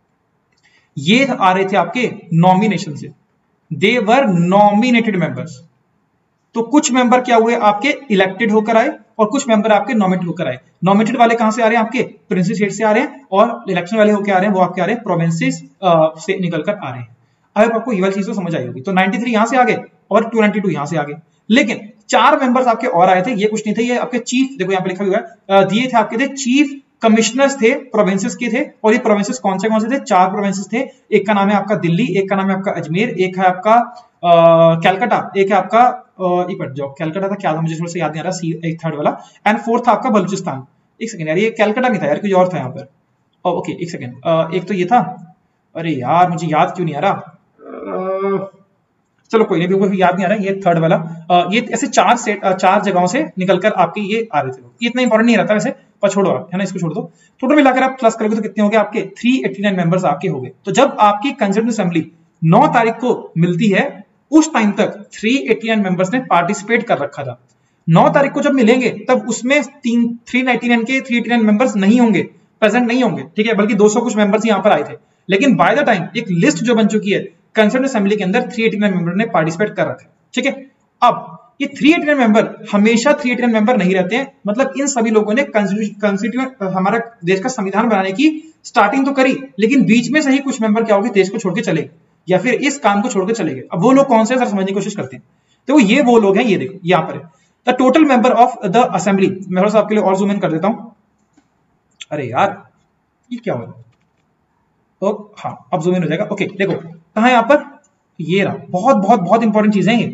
ये आ रहे थे आपके नॉमिनेशन से, दे वर नॉमिनेटेड मेंबर्स। तो कुछ मेंबर क्या हुए आपके इलेक्टेड होकर आए और कुछ मेंबर आपके नॉमिनेटेड होकर आए। नॉमिनेटेड वाले कहां से आ रहे हैं, आपके प्रिंसली स्टेट से आ रहे हैं, और इलेक्शन वाले होकर आ रहे हैं वो आपके आ रहे हैं प्रोविंसेस से निकलकर आ रहे हैं। अब आपको ये वाली चीज तो समझ आई होगी। तो तिरानवे यहां से आ गए और दो सौ बानवे यहां से आ गए, लेकिन चार मेंबर्स आपके और आए थे, ये कुछ नहीं थे, ये आपके चीफ, देखो यहाँ पे लिखा हुआ है, दिए थे आपके थे चीफ कमिश्नर्स थे प्रोविंसेस के थे, और ये प्रोविंसेस कौन से कौन से थे, चार प्रोविंसेस थे। एक का नाम है आपका दिल्ली, एक का नाम है आपका अजमेर, एक है आपका कैलकाटा, एक है आपका एक मिनट जो कैलकाटा था क्या था मुझे थोड़ा सा याद नहीं आ रहा, सी एक थर्ड वाला, एंड फोर्थ था आपका बलूचिस्तान। एक सेकंड यार, ये कैलकाटा नहीं था यार, कुछ और था यहाँ पर। ओके एक सेकंड, एक तो ये था, अरे यार मुझे याद क्यों नहीं आ रहा, चलो कोई नहीं, भी याद नहीं आ रहा, ये थर्ड वाला, ये ऐसे चार सेट चार जगहों से निकलकर आपके ये आ रहे थे। ये इतना इंपॉर्टेंट नहीं रहता वैसे, पर छोड़ो आप, है ना, इसको छोड़ दो। टोटल मिलाकर आप प्लस करोगे तो कितने हो गए आपके तीन सौ नवासी मेंबर्स आपके हो गए। तो जब आपकी कंस्टिट्यूएंट असेंबली नौ तारीख को मिलती है, उस टाइम तक तीन सौ नवासी मेंबर्स ने पार्टिसिपेट कर रखा था। नौ तारीख को जब मिलेंगे तब उसमें तीन तीन सौ नवासी के तीन सौ नवासी मेंबर्स नहीं होंगे, प्रेजेंट नहीं होंगे, ठीक है, बल्कि दो सौ कुछ मेंबर्स यहाँ पर आए थे। लेकिन बाय द टाइम एक लिस्ट जो बन चुकी है कंसर्न असेंबली के अंदर, तीन सौ नवासी मेंबर ने पार्टिसिपेट कर रखा है, ठीक है। अब ये तीन सौ नवासी मेंबर हमेशा तीन सौ नवासी मेंबर नहीं रहते हैं, मतलब इन सभी लोगों ने कॉन्स्टिट्यूएंट हमारा देश का संविधान बनाने की स्टार्टिंग तो करी, लेकिन बीच में से ही कुछ मेंबर क्या हो गए, देश को छोड़ के चले गए, या फिर इस काम को छोड़ के चले गए। अब वो लोग कौन से, सर समझने की कोशिश करते हैं। तो ये वो लोग हैं, ये देखो यहाँ पर the total member of the assembly. मैं थोड़ा सा आपके लिए और जूम इन कर देता हूं। अरे यार ये क्या हो रहा है, तो हाँ अब जूम इन हो जाएगा। ओके देखो कहा यहाँ पर, ये रहा, बहुत बहुत बहुत इंपॉर्टेंट चीजें ये।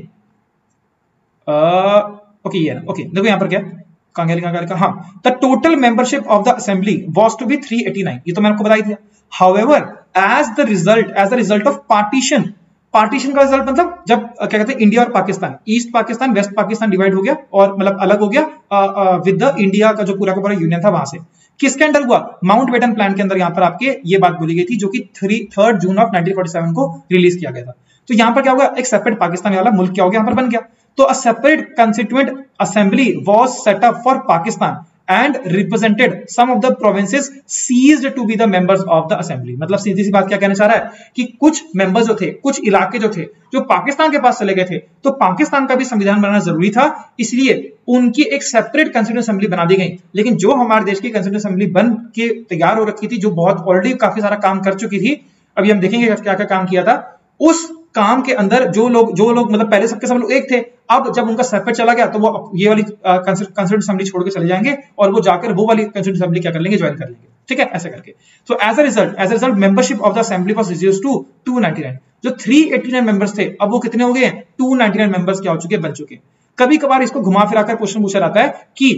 ओके ये ओके देखो यहाँ पर क्या कांगेली कांगेली का, हाँ the total membership of the assembly was to be तीन सौ नवासी, ये तो मैंने आपको बताई थी। However as the result as the result of partition, partition का रिजल्ट मतलब जब क्या कहते हैं इंडिया और Pakistan, east Pakistan west Pakistan divide हो गया और मतलब अलग हो गया विद द इंडिया का जो पूरा का पूरा यूनियन था, वहां से किसके अंडर हुआ, माउंटबेटन प्लान के अंदर यहाँ पर आपके ये बात बोली गई थी, जो कि third June of nineteen forty seven को रिलीज किया गया था। तो यहाँ पर क्या होगा, एक सेपरेट पाकिस्तान वाला मुल्क क्या हो गया यहाँ पर बन गया। तो a separate constituent assembly was set up for Pakistan and represented some of the provinces ceased to be the members of the assembly. मतलब सीधी सी बात क्या कहना चाह रहा है कि कुछ मेंबर्स जो थे, कुछ इलाके जो थे जो पाकिस्तान के पास चले गए थे, तो पाकिस्तान का भी संविधान बनाना जरूरी था, इसलिए उनकी एक सेपरेट कंस्टिट्यूएंट असेंबली बना दी गई। लेकिन जो हमारे देश की कंस्टिट्यूएंट असेंबली बन के तैयार हो रखी थी, जो बहुत ऑलरेडी काफी सारा काम कर चुकी थी, अभी हम देखेंगे क्या क्या काम किया था, उस काम के अंदर जो लोग जो लोग मतलब पहले सबके सब लोग एक थे, अब जब उनका सेपरेट चला गया तो वो ये वाली कंस्टिट्यूएंट असेंबली छोड़ के चले जाएंगे और वो जाकर वो वाली कंस्टिट्यूएंट असेंबली क्या कर लेंगे, ज्वाइन कर लेंगे, ठीक है, ऐसे करके। So as a result as a result membership of the assembly was reduced to दो सौ निन्यानवे। जो तीन सौ नवासी मेंबर्स थे अब वो कितने हो गए हैं, दो सौ निन्यानवे मेंबर्स क्या हो चुके, बन चुके। कभी कभार इसको घुमा फिराकर क्वेश्चन पूछा जाता है कि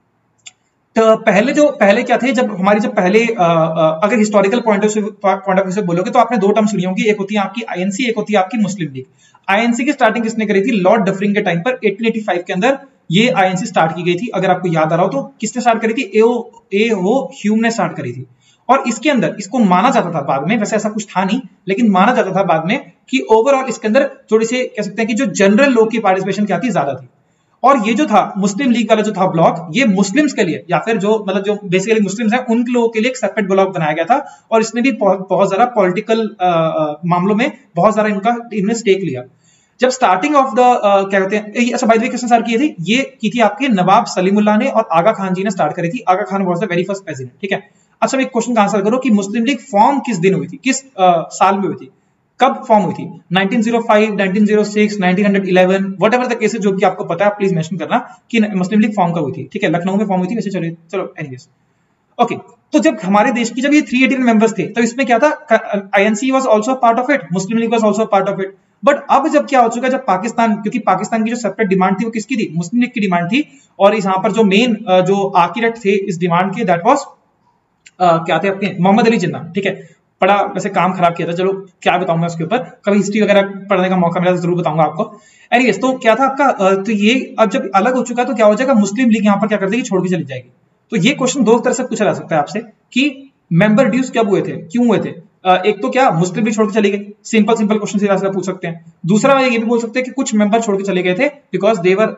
तो पहले जो पहले क्या थे, जब हमारी जब पहले आ, आ, अगर historical point of point of view से बोलोगे तो आपने दो टर्म सुनी होंगी, एक होती है आपकी आईएनसी, एक होती है आपकी मुस्लिम लीग। आईएनसी की स्टार्टिंग किसने करी थी, लॉर्ड डफरिंग के टाइम पर अठारह सौ पचासी के अंदर ये आईएनसी स्टार्ट की गई थी। अगर आपको याद आ रहा हो तो किसने स्टार्ट करी थी, ए ओ ए ओ ह्यूम ने स्टार्ट करी थी। और इसके अंदर इसको माना जाता था बाद में, वैसे ऐसा कुछ था नहीं, लेकिन माना जाता था बाद में कि ओवरऑल इसके अंदर थोड़ी सी कह सकते हैं कि जो जनरल लोग की पार्टिसिपेशन क्या थी, ज्यादा थी। और ये जो था मुस्लिम लीग वाला जो था ब्लॉक, ये मुस्लिम्स के लिए या फिर जो मतलब जो बेसिकली मुस्लिम्स हैं उन लोगों के लिए एक सेपरेट ब्लॉक बनाया गया था। और इसने भी बहुत बहुत ज्यादा पॉलिटिकल मामलों में बहुत ज्यादा इनका इन्होंने स्टेक लिया। जब स्टार्टिंग ऑफ द क्या कहते हैं, अच्छा बाय द वे किसने स्टार्ट की थी, ये की थी आपके नवाब सलीमुल्लाह ने और आगा खान जी ने स्टार्ट करी थी। Aga Khan was the very first president, ठीक है। अच्छा मैं एक क्वेश्चन का आंसर करो कि मुस्लिम लीग फॉर्म किस दिन हुई थी, किस uh, साल में हुई थी, कब फॉर्म हुई थी, nineteen o five, nineteen o six, nineteen eleven, whatever the case जो कि आपको पता है प्लीज मेंशन करना कि मुस्लिम लीग फॉर्म कब हुई थी, ठीक है। लखनऊ में फॉर्म हुई थी वैसे, चलो चलो एनीवेज ओके। तो जब हमारे देश की जब ये तीन सौ अठारह मेंबर्स थे तो इसमें क्या था, INC was also part of it, Muslim League was also part of it. But अब जब क्या हो चुका है, जब पाकिस्तान, क्योंकि पाकिस्तान की जो सेपरेट डिमांड थी वो किसकी थी, मुस्लिम लीग की डिमांड थी। और यहाँ पर जो मेन जो आर्किटेक्ट थे इस डिमांड के, दैट वाज क्या थे अपने मोहम्मद अली जिन्ना, ठीक है। बड़ा वैसे काम खराब किया था, चलो क्या बताऊं मैं उसके ऊपर, कभी हिस्ट्री वगैरह पढ़ने का मौका मिला तो जरूर बताऊंगा आपको। एनीवेज तो क्या था आपका, तो ये अब जब अलग हो चुका है तो क्या हो जाएगा, मुस्लिम लीग यहाँ पर क्या कर देगी, छोड़ के चली जाएगी। तो ये क्वेश्चन दो तरह से पूछा जा सकता है आपसे कि मेंबर ड्यूस कब हुए थे, क्यों हुए थे। एक तो क्या मुस्लिम लीग छोड़ के चली गई, सिंपल सिंपल क्वेश्चन सीधा सीधा पूछ सकते हैं। दूसरा ये भी बोल सकते हैं कि कुछ मेंबर छोड़ के चले गए थे because they were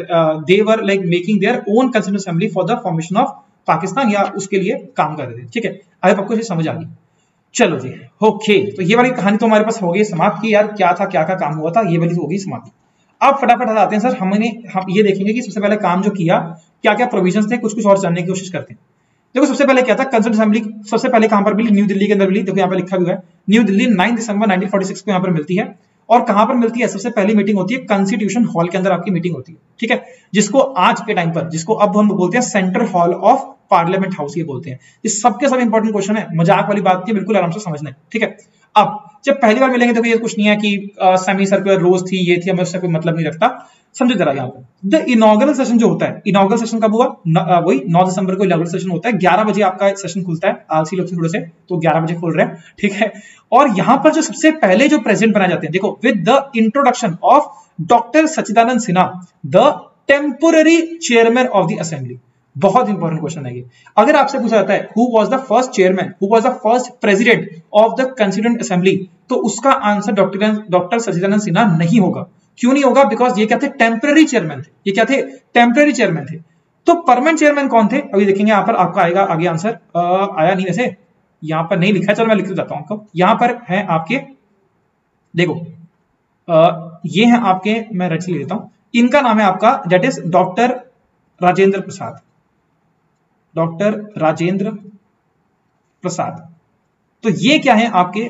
they were like making their own constituent assembly for the formation of Pakistan, या उसके लिए काम कर रहे थे, ठीक है। आई होप आपको ये समझ आ गई। चलो जी ओके, तो ये वाली कहानी तो हमारे पास हो गई समाप्त की यार, क्या था क्या क्या काम हुआ था, ये वाली हो गई समाप्त। अब फटाफट आते हैं सर, हमने हम ये देखेंगे कि सबसे पहले काम जो किया क्या क्या प्रोविजंस थे, कुछ कुछ और जानने की कोशिश करते हैं। देखो सबसे पहले क्या था, कंस्टिट्यूंट असेंबली सबसे पहले कहां पर मिली, न्यू दिल्ली के अंदर मिली। देखो यहाँ पे लिखा हुआ है New Delhi nine December nineteen forty six को यहाँ पर मिलती है। और कहां पर मिलती है, सबसे पहली मीटिंग होती है कॉन्स्टिट्यूशन हॉल के अंदर आपकी मीटिंग होती है, ठीक है, जिसको आज के टाइम पर, जिसको अब हम बोलते हैं Central Hall of Parliament House ये बोलते हैं। इस सबके सब इंपॉर्टेंट क्वेश्चन है, मजाक वाली बात नहीं, बिल्कुल आराम से समझना है, ठीक है। अब जब पहली बार मिलेंगे तो ये कुछ नहीं है कि सेमी सर्कुलर रोज थी, ये थी, हमें उससे कोई मतलब नहीं रखता। समझो जरा यहाँ पर द इनॉग्रल सेशन जो होता है, इनॉग्रल सेशन कब हुआ, न, वही नौ दिसंबर को इनॉग्रल सेशन होता है, ग्यारह बजे आपका सेशन खुलता है, आलसी लोग थोड़े से तो ग्यारह बजे खोल रहे हैं, ठीक है। और यहाँ पर जो सबसे पहले जो प्रेसिडेंट बनाए जाते हैं, देखो with the introduction of doctor Sachchidanand Sinha the temporary chairman of the assembly. बहुत इंपॉर्टेंट क्वेश्चन है ये। अगर आपसे पूछा जाता है who was the first chairman, who was the first president of the constituent assembly, तो उसका answer doctor doctor Sachchidanand Sinha नहीं होगा। क्यों नहीं होगा, बिकॉज ये क्या थे, टेम्पररी चेयरमैन थे, ये क्या थे, टेम्पररी चेयरमैन थे। तो परमानेंट चेयरमैन कौन थे, अभी देखेंगे यहाँ पर आपका आएगा आगे आंसर, आ, आया नहीं वैसे, यहाँ पर नहीं लिखा है, चलो मैं लिख देता हूं आपको। यहाँ पर है आपके, देखो आ, ये है आपके, मैं रच लेता हूं, इनका नाम है आपका that is doctor Rajendra Prasad, doctor Rajendra Prasad. तो ये क्या है आपके,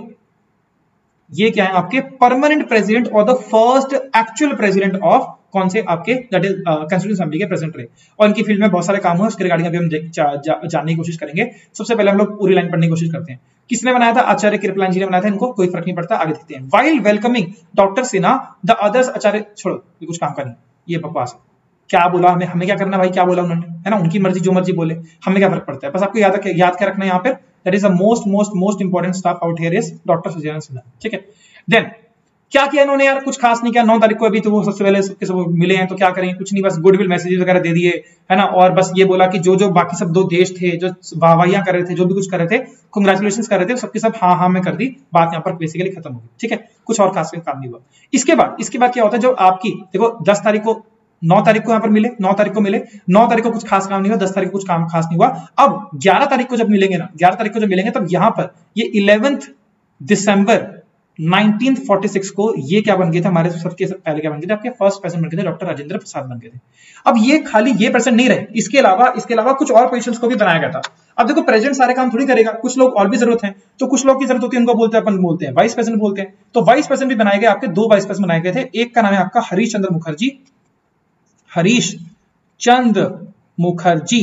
ये क्या है आपके परमानेंट प्रेसिडेंट और the first actual president of कौन से आपके, दैट इज कॉन्स्टिट्यूएंट असेंबली के प्रेसिडेंट रहे। और इनकी फील्ड में बहुत सारे काम हुए, उसके रिगार्डिंग अभी हम जा, जा, जानने की कोशिश करेंगे। सबसे पहले हम लोग पूरी लाइन पढ़ने की कोशिश करते हैं। किसने बनाया था, आचार्य कृपलानी जी ने बनाया था, इनको कोई फर्क नहीं पड़ता, आगे देखते हैं। While welcoming doctor Sinha the others, Acharya छोड़ो ये कुछ काम का नहीं, ये बकवास है। क्या बोला हमें, हमें क्या करना भाई, क्या बोला उन्होंने, है ना, उनकी मर्जी, जो मर्जी बोले, हमें क्या फर्क पड़ता है। बस आपको याद याद क्या रखना है यहाँ पर, that is the most most most important stuff out here is doctor Sachchidanand Sinha, ठीक है। देन क्या किया इन्होंने यार, कुछ खास नहीं किया। नौ तारीख को अभी तो वो सबसे पहले सबके सब मिले हैं, तो क्या करेंगे, कुछ नहीं, बस गुडविल मैसेजेस वगैरह दे दिए, है ना, और बस ये बोला कि जो जो बाकी सब दो देश थे जो वाहवाहियां कर रहे थे, जो भी कुछ कर रहे थे, कांग्रेचुलेशंस कर रहे थे, सबके सब हाँ हाँ में कर दी, बात यहाँ पर बेसिकली खत्म हो गई, ठीक है। कुछ और खास काम नहीं हुआ। इसके बाद इसके बाद क्या होता है, जो आपकी देखो दस तारीख को, नौ तारीख को यहाँ पर मिले, नौ तारीख को मिले, नौ तारीख को कुछ खास काम नहीं हुआ, दस तारीख को कुछ काम खास नहीं हुआ। अब ग्यारह तारीख को जब मिलेंगे ना, ग्यारह तारीख को जब मिलेंगे तब यहाँ पर ये eleventh December nineteen forty six को ये क्या बन गए थे, हमारे सबके सब पहले क्या बन गए थे, आपके फर्स्ट प्रेसिडेंट बन गए थे, डॉक्टर राजेंद्र प्रसाद बन गए थे। अब ये खाली ये प्रेसिडेंट नहीं रहे, इसके अलावा इसके अलावा कुछ और पोजीशंस को भी बनाया गया था। अब देखो प्रेसिडेंट सारे काम थोड़ी करेगा, कुछ लोग और भी जरूरत है, तो कुछ लोग की जरूरत होती है, उनको बोलते हैं अपन बोलते हैं वाइस प्रेसिडेंट बोलते हैं। तो वाइस प्रेसिडेंट भी बनाए गए, आपके दो वाइस प्रेसिडेंट बनाए गए थे। एक का नाम है आपका Harish Chandra Mukherjee, Harish Chandra Mukherjee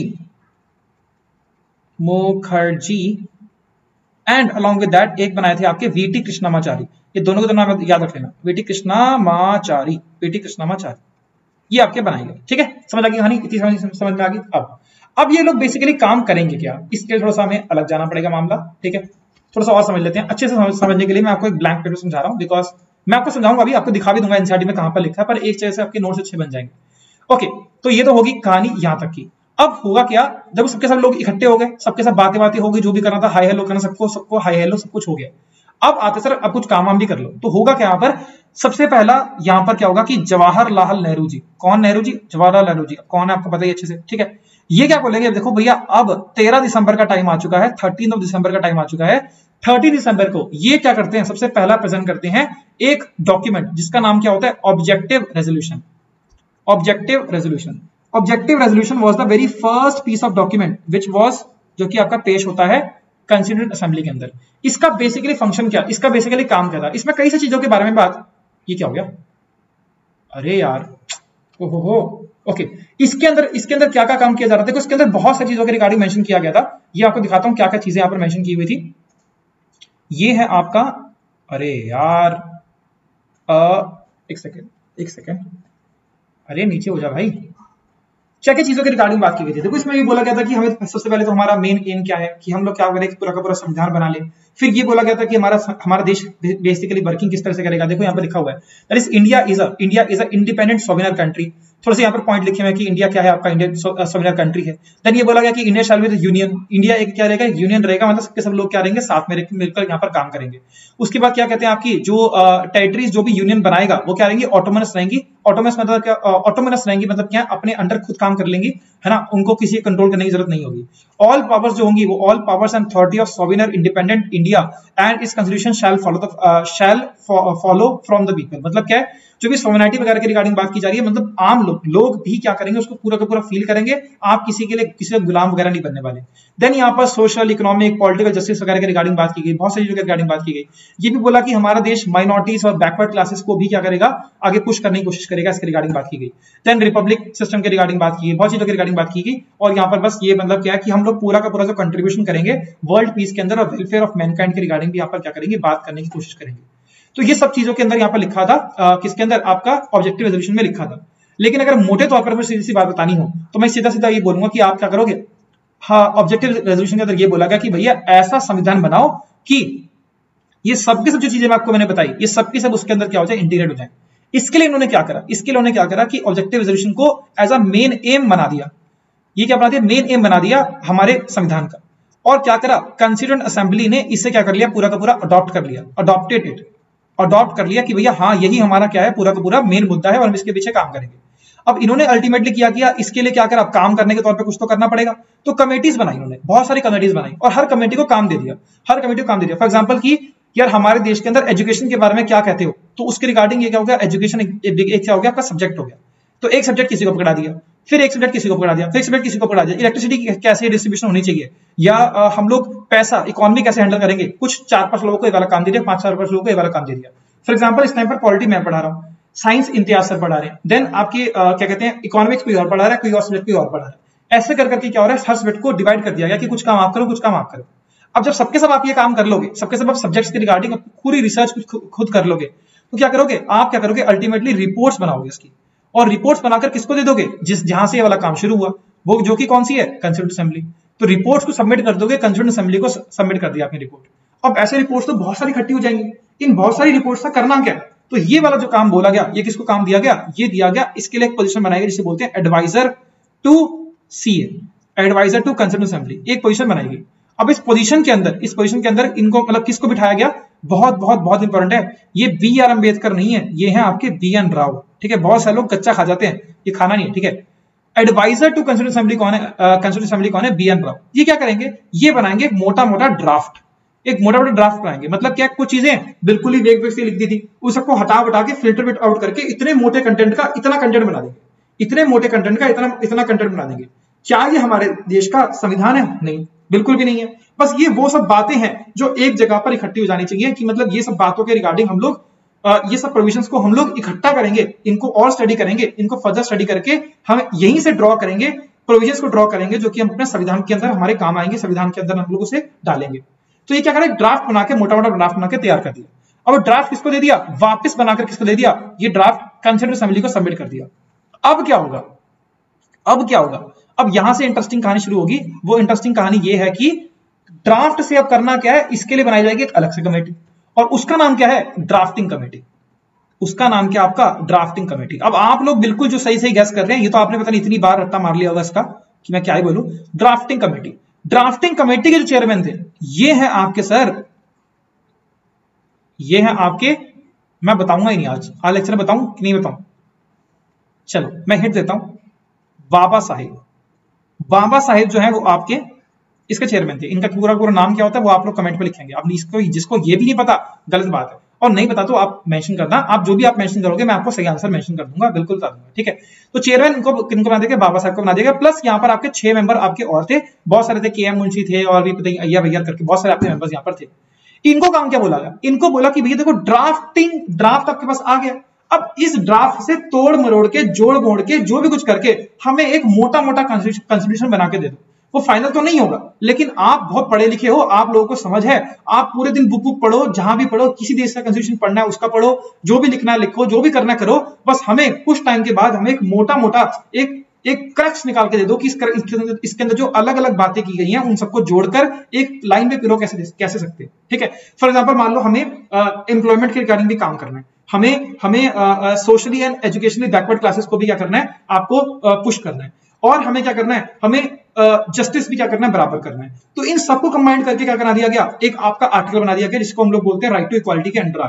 Mukherjee and along with that एक बनाए थे आपके वीटी कृष्णामाचारी। ये दोनों के दोनों नाम याद रख लेना, वीटी कृष्णामाचारी, वीटी कृष्णामाचारी, ये आपके बनाए गए, ठीक है। समझ आ गई कहानी, इतनी समझ समझ में आ गई। अब अब ये लोग बेसिकली काम करेंगे क्या, इसके लिए थोड़ा सा हमें अलग जाना पड़ेगा मामला, ठीक है। थोड़ा सा और समझ लेते हैं, अच्छे से समझने के लिए मैं आपको एक ब्लैंक पेपर समझा रहा हूँ, बिकॉज मैं आपको समझाऊंगा, अभी आपको दिखा भी दूंगा एनसीईआरटी में कहां पर लिखा है, पर एक जैसे आपके नोट्स अच्छे बन जाएंगे। ओके, तो ये तो होगी कहानी यहां तक की। अब होगा क्या, जब सबके सब लोग इकट्ठे हो गए, सबके सब बातें बातें हो गई, जो भी करना था, हाई हेलो करना, सबको सबको हाई हेलो सब कुछ हो गया। अब आते सर अब कुछ काम वाम भी कर लो, तो होगा क्या यहाँ पर, सबसे पहला यहाँ पर क्या होगा कि जवाहरलाल नेहरू जी, कौन नेहरू जी, जवाहरलाल नेहरू जी, कौन है आपको पता ही अच्छे से, ठीक है। ये क्या बोलेंगे, देखो भैया अब तेरह दिसंबर का टाइम आ चुका है, थर्टीन ऑफ दिसंबर का टाइम आ चुका है। थर्टी दिसंबर को ये क्या करते हैं, सबसे पहला प्रेजेंट करते हैं एक डॉक्यूमेंट जिसका नाम क्या होता है, objective resolution. Objective resolution objective resolution was the very first piece of document which was, जो कि आपका पेश होता है कॉन्स्टिट्यूएंट असेंबली के अंदर। इसका बेसिकली फंक्शन क्या, इसका बेसिकली काम क्या था, इसमें कई सारी चीजों के बारे में बात, ये क्या हो गया, अरे यार ओहो हो, ओके। इसके अंदर इसके अंदर क्या क्या काम किया जा रहा था, देखो इसके अंदर बहुत सारी चीजों के रिगार्डिंग मेंशन किया गया था। ये आपको दिखाता हूं क्या क्या चीजें यहाँ पर मेंशन की हुई थी। ये है आपका, अरे यार आ, एक सेकेंड एक सेकेंड अरे नीचे हो जा भाई, क्या क्या चीजों के रिगार्डिंग बात की गई थी। देखो इसमें ये बोला गया था कि हमें सबसे पहले तो हमारा मेन एम क्या है कि हम लोग क्या करें, पूरा का पूरा संविधान बना ले। फिर ये बोला गया था कि हमारा हमारा देश बेसिकली वर्किंग किस तरह से करेगा। देखो यहाँ पे लिखा हुआ है that is India is a India is a independent sovereign country. थोड़ा सा यहाँ पर पॉइंट लिखे हुए हैं कि इंडिया क्या है, आपका इंडियन सॉवरेन कंट्री है। देन ये बोला गया कि India shall be the union, India एक क्या रहेगा, यूनियन रहेगा, मतलब सबके सब लोग क्या रहेंगे, साथ में मिलकर यहाँ पर काम करेंगे। उसके बाद क्या कहते हैं, आपकी जो टेरिटरीज जो भी यूनियन बनाएगा वो क्या रहेंगी, ऑटोनमस रहेंगी, ऑटोनमस मतलब क्या, ऑटोनमस रहेंगी मतलब क्या, अपने अंडर खुद काम कर लेंगी, है ना, उनको किसी कंट्रोल करने की जरूरत नहीं होगी। ऑल पावर्स जो होंगी वो all powers and authority of sovereign independent India and इस constitution shall follow the shall follow from the people. मतलब क्या है, जो भी सोवरेनिटी वगैरह के रिगार्डिंग बात की जा रही है, मतलब आम लोग लोग भी क्या करेंगे, उसको पूरा का पूरा फील करेंगे, आप किसी के लिए किसी का गुलाम वगैरह नहीं बनने वाले। देन यहाँ पर सोशल, इकोनॉमिक, पॉलिटिकल जस्टिस वगैरह के रिगार्डिंग बात की गई, बहुत सारी चीजों के रिगार्डिंग बात की गई। ये भी बोला कि हमारा देश माइनॉरिटीज और बैकवर्ड क्लासेस को भी क्या करेगा, आगे पुश करने की कोशिश करेगा, इसके रिगार्डिंग बात की गई। देन रिपब्लिक सिस्टम के रिगार्डिंग बात की गई, बहुत चीजों के रिगार्डिंग बात की गई। और यहाँ पर बस ये मतलब क्या है कि हम लोग पूरा का पूरा जो कंट्रीब्यूशन करेंगे वर्ल्ड पीस के अंदर और वेलफेयर ऑफ मैनकाइंड के रिगार्डिंग भी यहाँ पर क्या करेंगे, बात करने की कोशिश करेंगे। तो ये सब चीजों के अंदर यहाँ पर लिखा था, आ, किसके अंदर, आपका ऑब्जेक्टिव रेजोल्यूशन में लिखा था। लेकिन अगर मोटे तौर पर सीधी सी बात बतानी हो तो मैं सीधा सीधा ये बोलूंगा कि आप क्या करोगे, हाँ, ऑब्जेक्टिव रेजोल्यूशन के अंदर ये बोला गया कि भैया ऐसा संविधान बनाओ कि ये सब की सब जो चीजें आपको मैंने बताई, ये सब की सब उसके अंदर क्या हो जाए, इंटीग्रेट हो जाए। इसके लिए इन्होंने क्या करा, इसके लिए उन्होंने क्या करा कि ऑब्जेक्टिव रेजोल्यूशन को एज अ मेन एम बना दिया। ये क्या बना दिया, मेन एम बना दिया हमारे संविधान का। और क्या करा, कंस्टिट्यूएंट असेंबली ने इससे क्या कर लिया, पूरा का पूरा अडॉप्ट कर लिया, अडॉप्टेड इट, अडॉप्ट कर लिया कि भैया हाँ यही हमारा क्या है, पूरा का पूरा मेन मुद्दा है और हम इसके पीछे काम करेंगे। अब इन्होंने अल्टीमेटली क्या किया, इसके लिए क्या करा, काम करने के तौर पे कुछ तो करना पड़ेगा, तो कमेटीज बनाई उन्होंने, बहुत सारी कमेटीज बनाई और हर कमेटी को काम दे दिया, हर कमेटी को काम दे दिया। फॉर एग्जांपल कि यार हमारे देश के अंदर एजुकेशन के बारे में क्या कहते हो, तो उसके रिगार्डिंग ये क्या हो गया, एजुकेशन एक, एक क्या हो गया, आपका सब्जेक्ट हो गया। तो एक सब्जेक्ट किसी को पकड़ा दिया, फिर एक सब्जेक्ट किसी को पकड़ा दिया, फिर एक सब्जेक्ट किसी को पकड़ा दिया। इलेक्ट्रिसिटी कैसे डिस्ट्रीब्यूशन होनी चाहिए, या आ, हम लोग पैसा इकोनॉमी कैसे हैंडल करेंगे, कुछ चार पांच लोगों को ये वाला काम दे दिया, पांच चार पांच लोगों को ये वाला काम दे दिया। फॉर एग्जाम्पल इस टाइम पर पॉलिटी मैं पढ़ा रहा हूँ, साइंस इम्तियाज सर पढ़ा रहे हैं, देन आपके uh, क्या कहते हैं इकोनॉमिक्स कोई और पढ़ा रहा है, कोई और सब्जेक्ट कोई और पढ़ा रहा है। ऐसे कर करके क्या हो रहा है, हर सब्जेक्ट को डिवाइड कर दिया गया कि कुछ काम आप करो, कुछ काम आप करो। अब जब सबके सब आप ये काम कर लोगे, सबके सब आप सब्जेक्ट्स के रिगार्डिंग पूरी रिसर्च खुद कर लोगे, तो क्या करोगे, आप क्या करोगे, अल्टीमेटली रिपोर्ट्स बनाओगे इसकी, और रिपोर्ट्स बनाकर किसको दे दोगे, जिस जहां से ये वाला काम शुरू हुआ, वो जो कि कौन सी है, कंस्टिट्यूएंट असेंबली। तो रिपोर्ट्स को सबमिट कर दोगे, कंस्टिट्यूएंट असेंबली को सबमिट कर दिया आपने रिपोर्ट। अब ऐसे रिपोर्ट्स तो बहुत सारी इकट्ठी हो जाएंगी, इन बहुत सारी रिपोर्ट्स का करना क्या, तो ये वाला जो काम बोला गया, ये किसको काम दिया गया, ये दिया गया, इसके लिए एक पोजीशन बनाई गई जिसे बोलते हैं advisor to CA, advisor to constituent assembly, एक पोजीशन बनाई गई। अब इस पोजीशन के अंदर, इस पोजीशन के अंदर इनको मतलब किसको बिठाया गया, बहुत बहुत बहुत इंपॉर्टेंट है, ये बी आर अम्बेडकर नहीं है, ये है आपके बी एन राव। ठीक है, बहुत सारे लोग कच्चा खा जाते हैं, ये खाना नहीं है। ठीक है, एडवाइजर टू कंस्टिट्यूएंट असेंबली कौन है, कंस्टिट्यूएंट असेंबली कौन है, बी एन राव। ये क्या करेंगे, ये बनाएंगे एक मोटा मोटा ड्राफ्ट, एक मोटा मोटा ड्राफ्ट बनाएंगे। मतलब क्या, कुछ चीजें बिल्कुल ही वेग वेग से लिख दी थी, उस सबको हटा हटा के फिल्टर बिट आउट करके इतने मोटे कंटेंट का इतना कंटेंट बना देंगे, इतने मोटे कंटेंट का इतना इतना कंटेंट बना देंगे। क्या ये हमारे देश का संविधान है, नहीं, बिल्कुल भी नहीं है। बस ये वो सब बातें हैं जो एक जगह पर इकट्ठी हो जानी चाहिए, कि मतलब ये सब बातों के रिगार्डिंग हम लोग ये सब प्रोविजंस को हम लोग इकट्ठा करेंगे, इनको और स्टडी करेंगे, इनको फर्दर स्टडी करके हम यहीं से ड्रॉ करेंगे, प्रोविजंस को ड्रॉ करेंगे जो कि हम अपने संविधान के अंदर हमारे काम आएंगे, संविधान के अंदर हम लोग उसे डालेंगे। तो ये क्या करें, ड्राफ्ट बना के मोटा मोटा ड्राफ्ट बना के तैयार कर दिया। अब ड्राफ्ट किसको दे दिया, वापस बनाकर किसको दे दिया, ये ड्राफ्ट कंस्टिट्यूएंट असेंबली को सबमिट कर दिया। अब क्या होगा, अब क्या होगा, अब यहां से इंटरेस्टिंग कहानी शुरू होगी। वो इंटरेस्टिंग कहानी ये है कि ड्राफ्ट से अब करना क्या है, इसके लिए बनाई जाएगी एक अलग से कमेटी, और उसका नाम क्या है, ड्राफ्टिंग कमेटी। उसका नाम क्या आपका, ड्राफ्टिंग कमेटी। अब आप लोग बिल्कुल जो सही सही गैस कर रहे हैं, ये तो आपने पता नहीं इतनी बार रट्टा मार लिया होगा इसका कि मैं क्या ही बोलूं। ड्राफ्टिंग कमेटी, ड्राफ्टिंग कमेटी के जो चेयरमैन थे ये हैं आपके सर, ये हैं आपके, मैं बताऊंगा ही नहीं आज, आज लेक्चर में बताऊं कि नहीं बताऊं, चलो मैं हिट देता हूं, बाबा साहेब। बाबा साहेब जो है वो आपके इसके चेयरमैन थे। इनका पूरा पूरा नाम क्या होता है वो आप लोग कमेंट में लिखेंगे। अब इसको जिसको ये भी नहीं पता गलत बात है, और नहीं पता तो आप मेंशन करना, आप जो भी आप मेंशन करोगे मैं आपको सही आंसर मेंशन कर दूंगा, बिल्कुल बता दूंगा। ठीक है, तो चेयरमैन इनको किनको बना देगा, बाबा साहब को बना देगा। प्लस यहाँ पर आपके छह मेंबर आपके और थे, बहुत सारे थे, के एम मुंशी थे और भी पता अय्या भैया करके बहुत सारे आपके मेंबर्स यहाँ पर थे। इनको काम क्या बोला गया, इनको बोला कि भैया देखो ड्राफ्टिंग, ड्राफ्ट आपके पास आ गया, अब इस ड्राफ्ट से तोड़ मरोड़ के जोड़ मोड़ के जो भी कुछ करके हमें एक मोटा मोटा कॉन्स्टिट्यूशन बना के दे दो। वो फाइनल तो नहीं होगा, लेकिन आप बहुत पढ़े लिखे हो, आप लोगों को समझ है, आप पूरे दिन बुक बुक पढ़ो, जहां भी पढ़ो, किसी देश का कॉन्स्टिट्यूशन पढ़ना है उसका पढ़ो, जो भी लिखना है लिखो, जो भी करना है करो, बस हमें कुछ टाइम के बाद हमें एक मोटा मोटा एक एक क्रक्स निकाल के दे दो कि इस इसके अंदर जो अलग अलग बातें की गई हैं उन सबको जोड़कर एक लाइन पे पिरो कैसे कैसे सकते हैं। ठीक है, फॉर एग्जांपल मान लो हमें एम्प्लॉयमेंट के रिगार्डिंग भी काम करना है, हमें हमें socially and educationally backward classes को भी क्या करना है, आपको पुश करना है, और हमें क्या करना है, हमें जस्टिस uh, भी क्या करना है, बराबर करना है। तो इन सबको कंबाइन करके क्या बना दिया गया, एक आपका आर्टिकल बना दिया गया जिसको हम लोग बोलते हैं राइट टू इक्वालिटी के अंडर आ गया।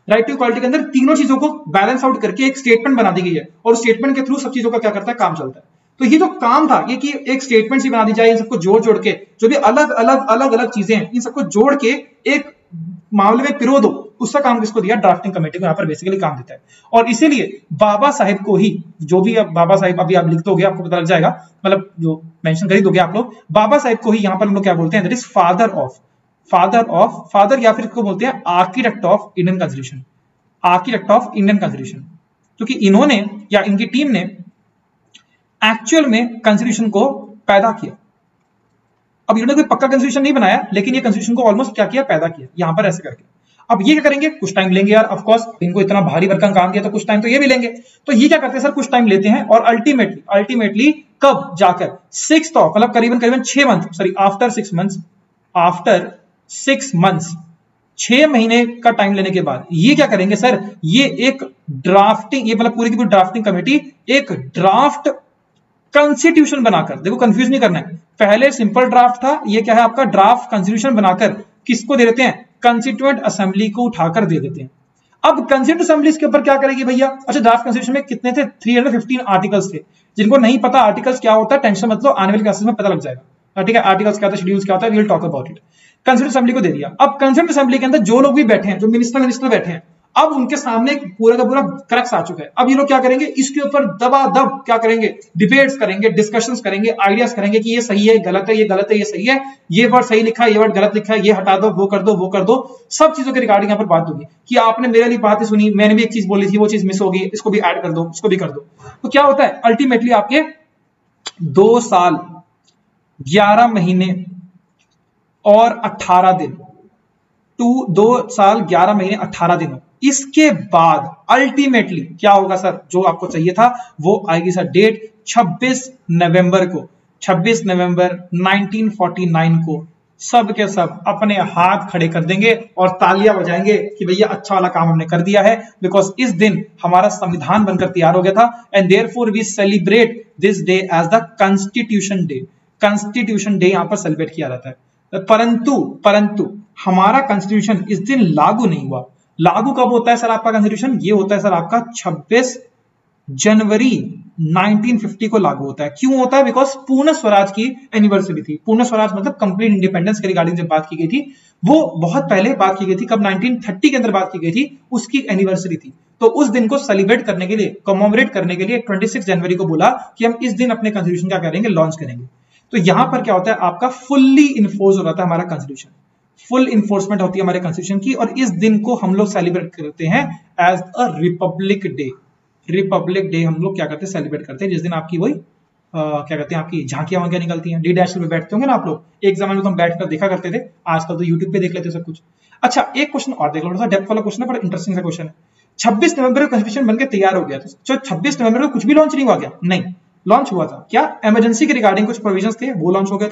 राइट टू इक्वालिटी के अंदर तीनों चीजों को बैलेंस आउट करके एक स्टेटमेंट बना दी गई है और स्टेटमेंट के थ्रू सब चीजों का क्या करता है, काम चलता है। तो ये जो काम था ये कि एक स्टेटमेंट सी बना दी जाए, इन सबको जोड़ जोड़ के जो भी अलग अलग अलग अलग चीजें हैं इन सबको जोड़ के एक मामले में पिरो दो, उसका काम किसको दिया, ड्राफ्टिंग कमेटी को यहाँ पर बेसिकली काम देता है। और इसीलिए बाबा साहेब को ही, जो भी अब बाबा साहेब अभी आप लिख दोगे आपको पता लग जाएगा, मतलब जो मेंशन कर ही दोगे आप लोग, बाबा साहेब को ही यहाँ पर हम लोग क्या बोलते हैं, that is father of father of father या फिर इसको बोलते हैं architect of Indian constitution, architect of Indian constitution, क्योंकि इन्होंने या इनकी टीम ने एक्चुअल में कॉन्स्टिट्यूशन को पैदा किया। अब इन्होंने कोई पक्का कॉन्स्टिट्यूशन नहीं बनाया, लेकिन ये कॉन्स्टिट्यूशन को ऑलमोस्ट क्या किया, पैदा किया यहां पर ऐसे करके। अब ये क्या करेंगे, कुछ टाइम लेंगे यार, ऑफ कोर्स इनको इतना भारी भरकम काम किया तो कुछ टाइम तो ये भी लेंगे। तो ये क्या करते हैं सर, कुछ टाइम लेते हैं और अल्टीमेटली अल्टीमेटली कब जाकर सिक्स ऑफ मतलब करीबन करीबन छह month sorry after six months after six months छह महीने का टाइम लेने के बाद ये क्या करेंगे सर, ये एक ड्राफ्टिंग, ये मतलब पूरी की पूरी ड्राफ्टिंग कमेटी एक ड्राफ्ट कॉन्स्टिट्यूशन बनाकर, देखो कंफ्यूज नहीं करना है, पहले सिंपल ड्राफ्ट था, ये क्या है आपका ड्राफ्ट कॉन्स्टिट्यूशन बनाकर किसको दे देते हैं, कंस्टिट्यूएंट असेंबली को उठाकर दे देते हैं। अब कंस्टिट्यूएंट असेंबली इसके ऊपर क्या करेगी भैया, अच्छा ड्राफ्ट कॉन्स्टिट्यूशन में कितने थे, तीन सौ पंद्रह आर्टिकल्स थे। जिनको नहीं पता आर्टिकल्स क्या होता है, टेंशन मत लो, आने वाली क्लासेस में पता लग जाएगा, ठीक है, आर्टिकल्स क्या होता है, शेड्यूल्स क्या होता है, we will talk about it. Constituent assembly को दे दिया। अब कंस्टिट्यूएंट असेंबली के अंदर जो लोग भी बैठे हैं, जो मिनिस्टर मिनिस्टर बैठे हैं, अब उनके सामने पूरा का पूरा क्रक्स आ चुका है। अब ये लोग क्या करेंगे, इसके ऊपर दबादब क्या करेंगे, डिबेट्स करेंगे, डिस्कशंस करेंगे, आइडियाज करेंगे कि ये सही है, गलत है, ये गलत है, ये सही है, ये वर्ड सही लिखा है, ये वर्ड गलत लिखा है, ये हटा दो, वो कर दो, वो कर दो, सब चीजों के रिगार्डिंग यहाँ पर बात होगी कि आपने मेरे लिए बात सुनी, मैंने भी एक चीज बोली थी, वो चीज मिस होगी, इसको भी ऐड कर दो, उसको भी कर दो। तो क्या होता है, अल्टीमेटली आपके दो साल ग्यारह महीने और अट्ठारह दिन टू दो साल ग्यारह महीने अट्ठारह दिनों इसके बाद अल्टीमेटली क्या होगा सर, जो आपको चाहिए था वो आएगी सर डेट छब्बीस नवंबर को, छब्बीस नवंबर उन्नीस सौ उनचास को सब के सब अपने हाथ खड़े कर देंगे और तालियां बजाएंगे कि भैया अच्छा वाला काम हमने कर दिया है, बिकॉज इस दिन हमारा संविधान बनकर तैयार हो गया था। And therefore we celebrate this day as the constitution day. Constitution day यहां पर सेलिब्रेट किया जाता है। परंतु परंतु हमारा कॉन्स्टिट्यूशन इस दिन लागू नहीं हुआ। लागू कब होता है सर आपका कॉन्स्टिट्यूशन, ये होता है सर आपका छब्बीस जनवरी उन्नीस सौ पचास को लागू होता है। क्यों होता है, बिकॉज पूर्ण स्वराज की एनिवर्सरी थी। पूर्ण स्वराज मतलब कंप्लीट इंडिपेंडेंस के रिगार्डिंग जब बात की गई थी, वो बहुत पहले बात की गई थी, कब उन्नीस सौ तीस के अंदर बात की गई थी, उसकी एनिवर्सरी थी। तो उस दिन को सेलिब्रेट करने के लिए, कमोमरेट करने के लिए छब्बीस जनवरी को बोला कि हम इस दिन अपने कॉन्स्टिट्यूशन क्या करेंगे, लॉन्च करेंगे। तो यहां पर क्या होता है, आपका फुल्ली इन्फोर्स हो जाता है हमारा कॉन्स्टिट्यूशन, फुल इन्फोर्समेंट होती है हमारे कॉन्स्टिट्यूशन की। और इस दिन को हम लोग सेलिब्रेट करते हैं as a republic day. Republic day हम लोग क्या करते हैं, सेलिब्रेट करते हैं, जिस दिन आपकी वही क्या कहते हैं, आपकी झांकियां वांकियां निकलती हैं, डी डैश में बैठते होंगे ना आप लोग, एक जमाने में तो हम बैठकर देखा करते थे, आजकल तो यूट्यूब पे देख लेते सब कुछ। अच्छा एक क्वेश्चन और देख लो, थोड़ा सा डेप्थ वाला क्वेश्चन है, बड़ा इंटरेस्टिंग सा क्वेश्चन है। छब्बीस नवंबर को कॉन्स्टिट्यूशन बनकर तैयार हो गया, तो छब्बीस नवंबर को कुछ भी लॉन्च नहीं हुआ क्या, नहीं लॉन्च हुआ था। क्या इमरजेंसी के रिगार्डिंग कुछ प्रोविजंस थे, वो लॉन्च हो गए थे।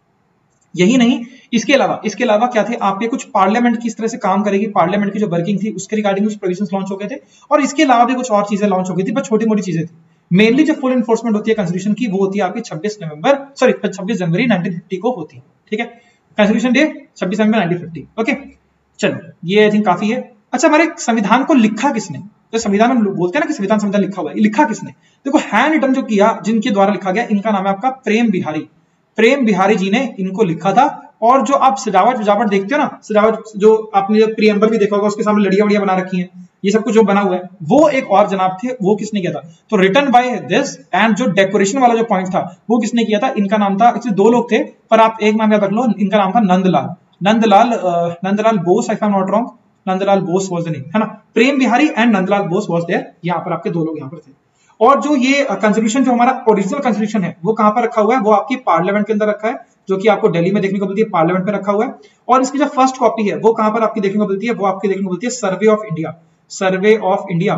यही नहीं, इसके अलावा इसके अलावा क्या थे आपके, कुछ पार्लियामेंट किस तरह से काम करेगी, पार्लियामेंट की जो वर्किंग थी उसके रिगार्डिंग कुछ प्रोविजंस लॉन्च हो गए थे। और इसके अलावा भी कुछ और चीजें लॉन्च हो गई थी, पर छोटी मोटी चीजें थी। मेनली जो फुल एनफोर्समेंट होती है कॉन्स्टिट्यूशन की, वो होती है आपकी छब्बीस नवंबर सॉरी छब्बीस जनवरी उन्नीस सौ पचास को होती है। ठीक है, कॉन्स्टिट्यूशन डे छब्बीस नवंबर उन्नीस सौ पचास। ओके चलो, ये आई थिंक काफी है। अच्छा, हमारे संविधान को लिखा किसने, तो संविधान हम बोलते हैं ना कि संविधान संविधान लिखा हुआ है, लिखा किसने, देखो हैंड रिटन जो किया, जिनके द्वारा लिखा गया, इनका नाम है आपका प्रेम बिहारी। प्रेम बिहारी जी ने इनको लिखा था। और जो आप सजावट सजावट देखते हो ना, सजावट जो आपने प्रीएम्बल भी देखा होगा, उसके सामने लड़ियां वड़ियां बना रखी हैं, ये सब कुछ जो बना हुआ है, वो एक और जनाब थे, वो किसने किया था, तो रिटन बाय दिस। एंड जो डेकोरेशन वाला जो पॉइंट था वो किसने किया था, इनका नाम था, एक्चुअली दो लोग थे, पर आप एक नाम याद रख लो, इनका नाम था Nandlal Nandlal Nandlal Bose, I am not wrong, Nandlal Bose was the name, है ना। Prem Behari and Nandlal Bose was there, यहाँ पर आपके दो लोग यहाँ पर थे। और जो ये कॉन्स्टिट्यूशन जो हमारा ओरिजिनल कॉन्स्टिट्यूशन है, वो कहां पर रखा हुआ है, वो आपकी पार्लियामेंट के अंदर रखा है, जो कि आपको दिल्ली में देखने को मिलती है, पार्लियामेंट में रखा हुआ है। और इसकी जो फर्स्ट कॉपी है वो कहां पर आपकी देखने को मिलती है, वो आपकी देखने को मिलती है survey of India. Survey of India,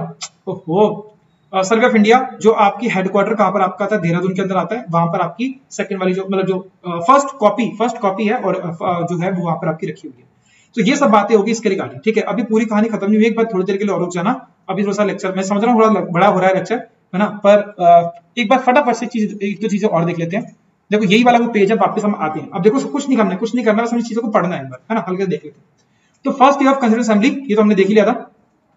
ओहो सर्वे ऑफ इंडिया जो आपकी हेडक्वार्टर कहां पर आपका आता है, देहरादून के अंदर आता है, वहां पर आपकी सेकंड वाली जो मतलब जो फर्स्ट कॉपी फर्स्ट कॉपी है और जो है वो वहां पर आपकी रखी हुई है। तो ये सब बातें होगी इसके रिगार्डिंग। ठीक है, अभी पूरी कहानी खत्म नहीं हुई, एक बार थोड़ी देर के लिए और रुक जाना, अभी थोड़ा सा लेक्चर मैं समझ रहा हूँ थोड़ा बड़ा हो रहा है लेक्चर, है ना, पर एक बार फटाफट से चीज एक दो चीजें और देख लेते हैं। देखो यही वाला वो पेज है, वापस हम आते हैं। अब देखो कुछ नहीं करना है, कुछ नहीं करना है, बस हमें चीजों को पढ़ना है एक बार, है ना, हल्के देख लेते हैं। तो first day of constituent assembly, ये तो हमने देख ही लिया था।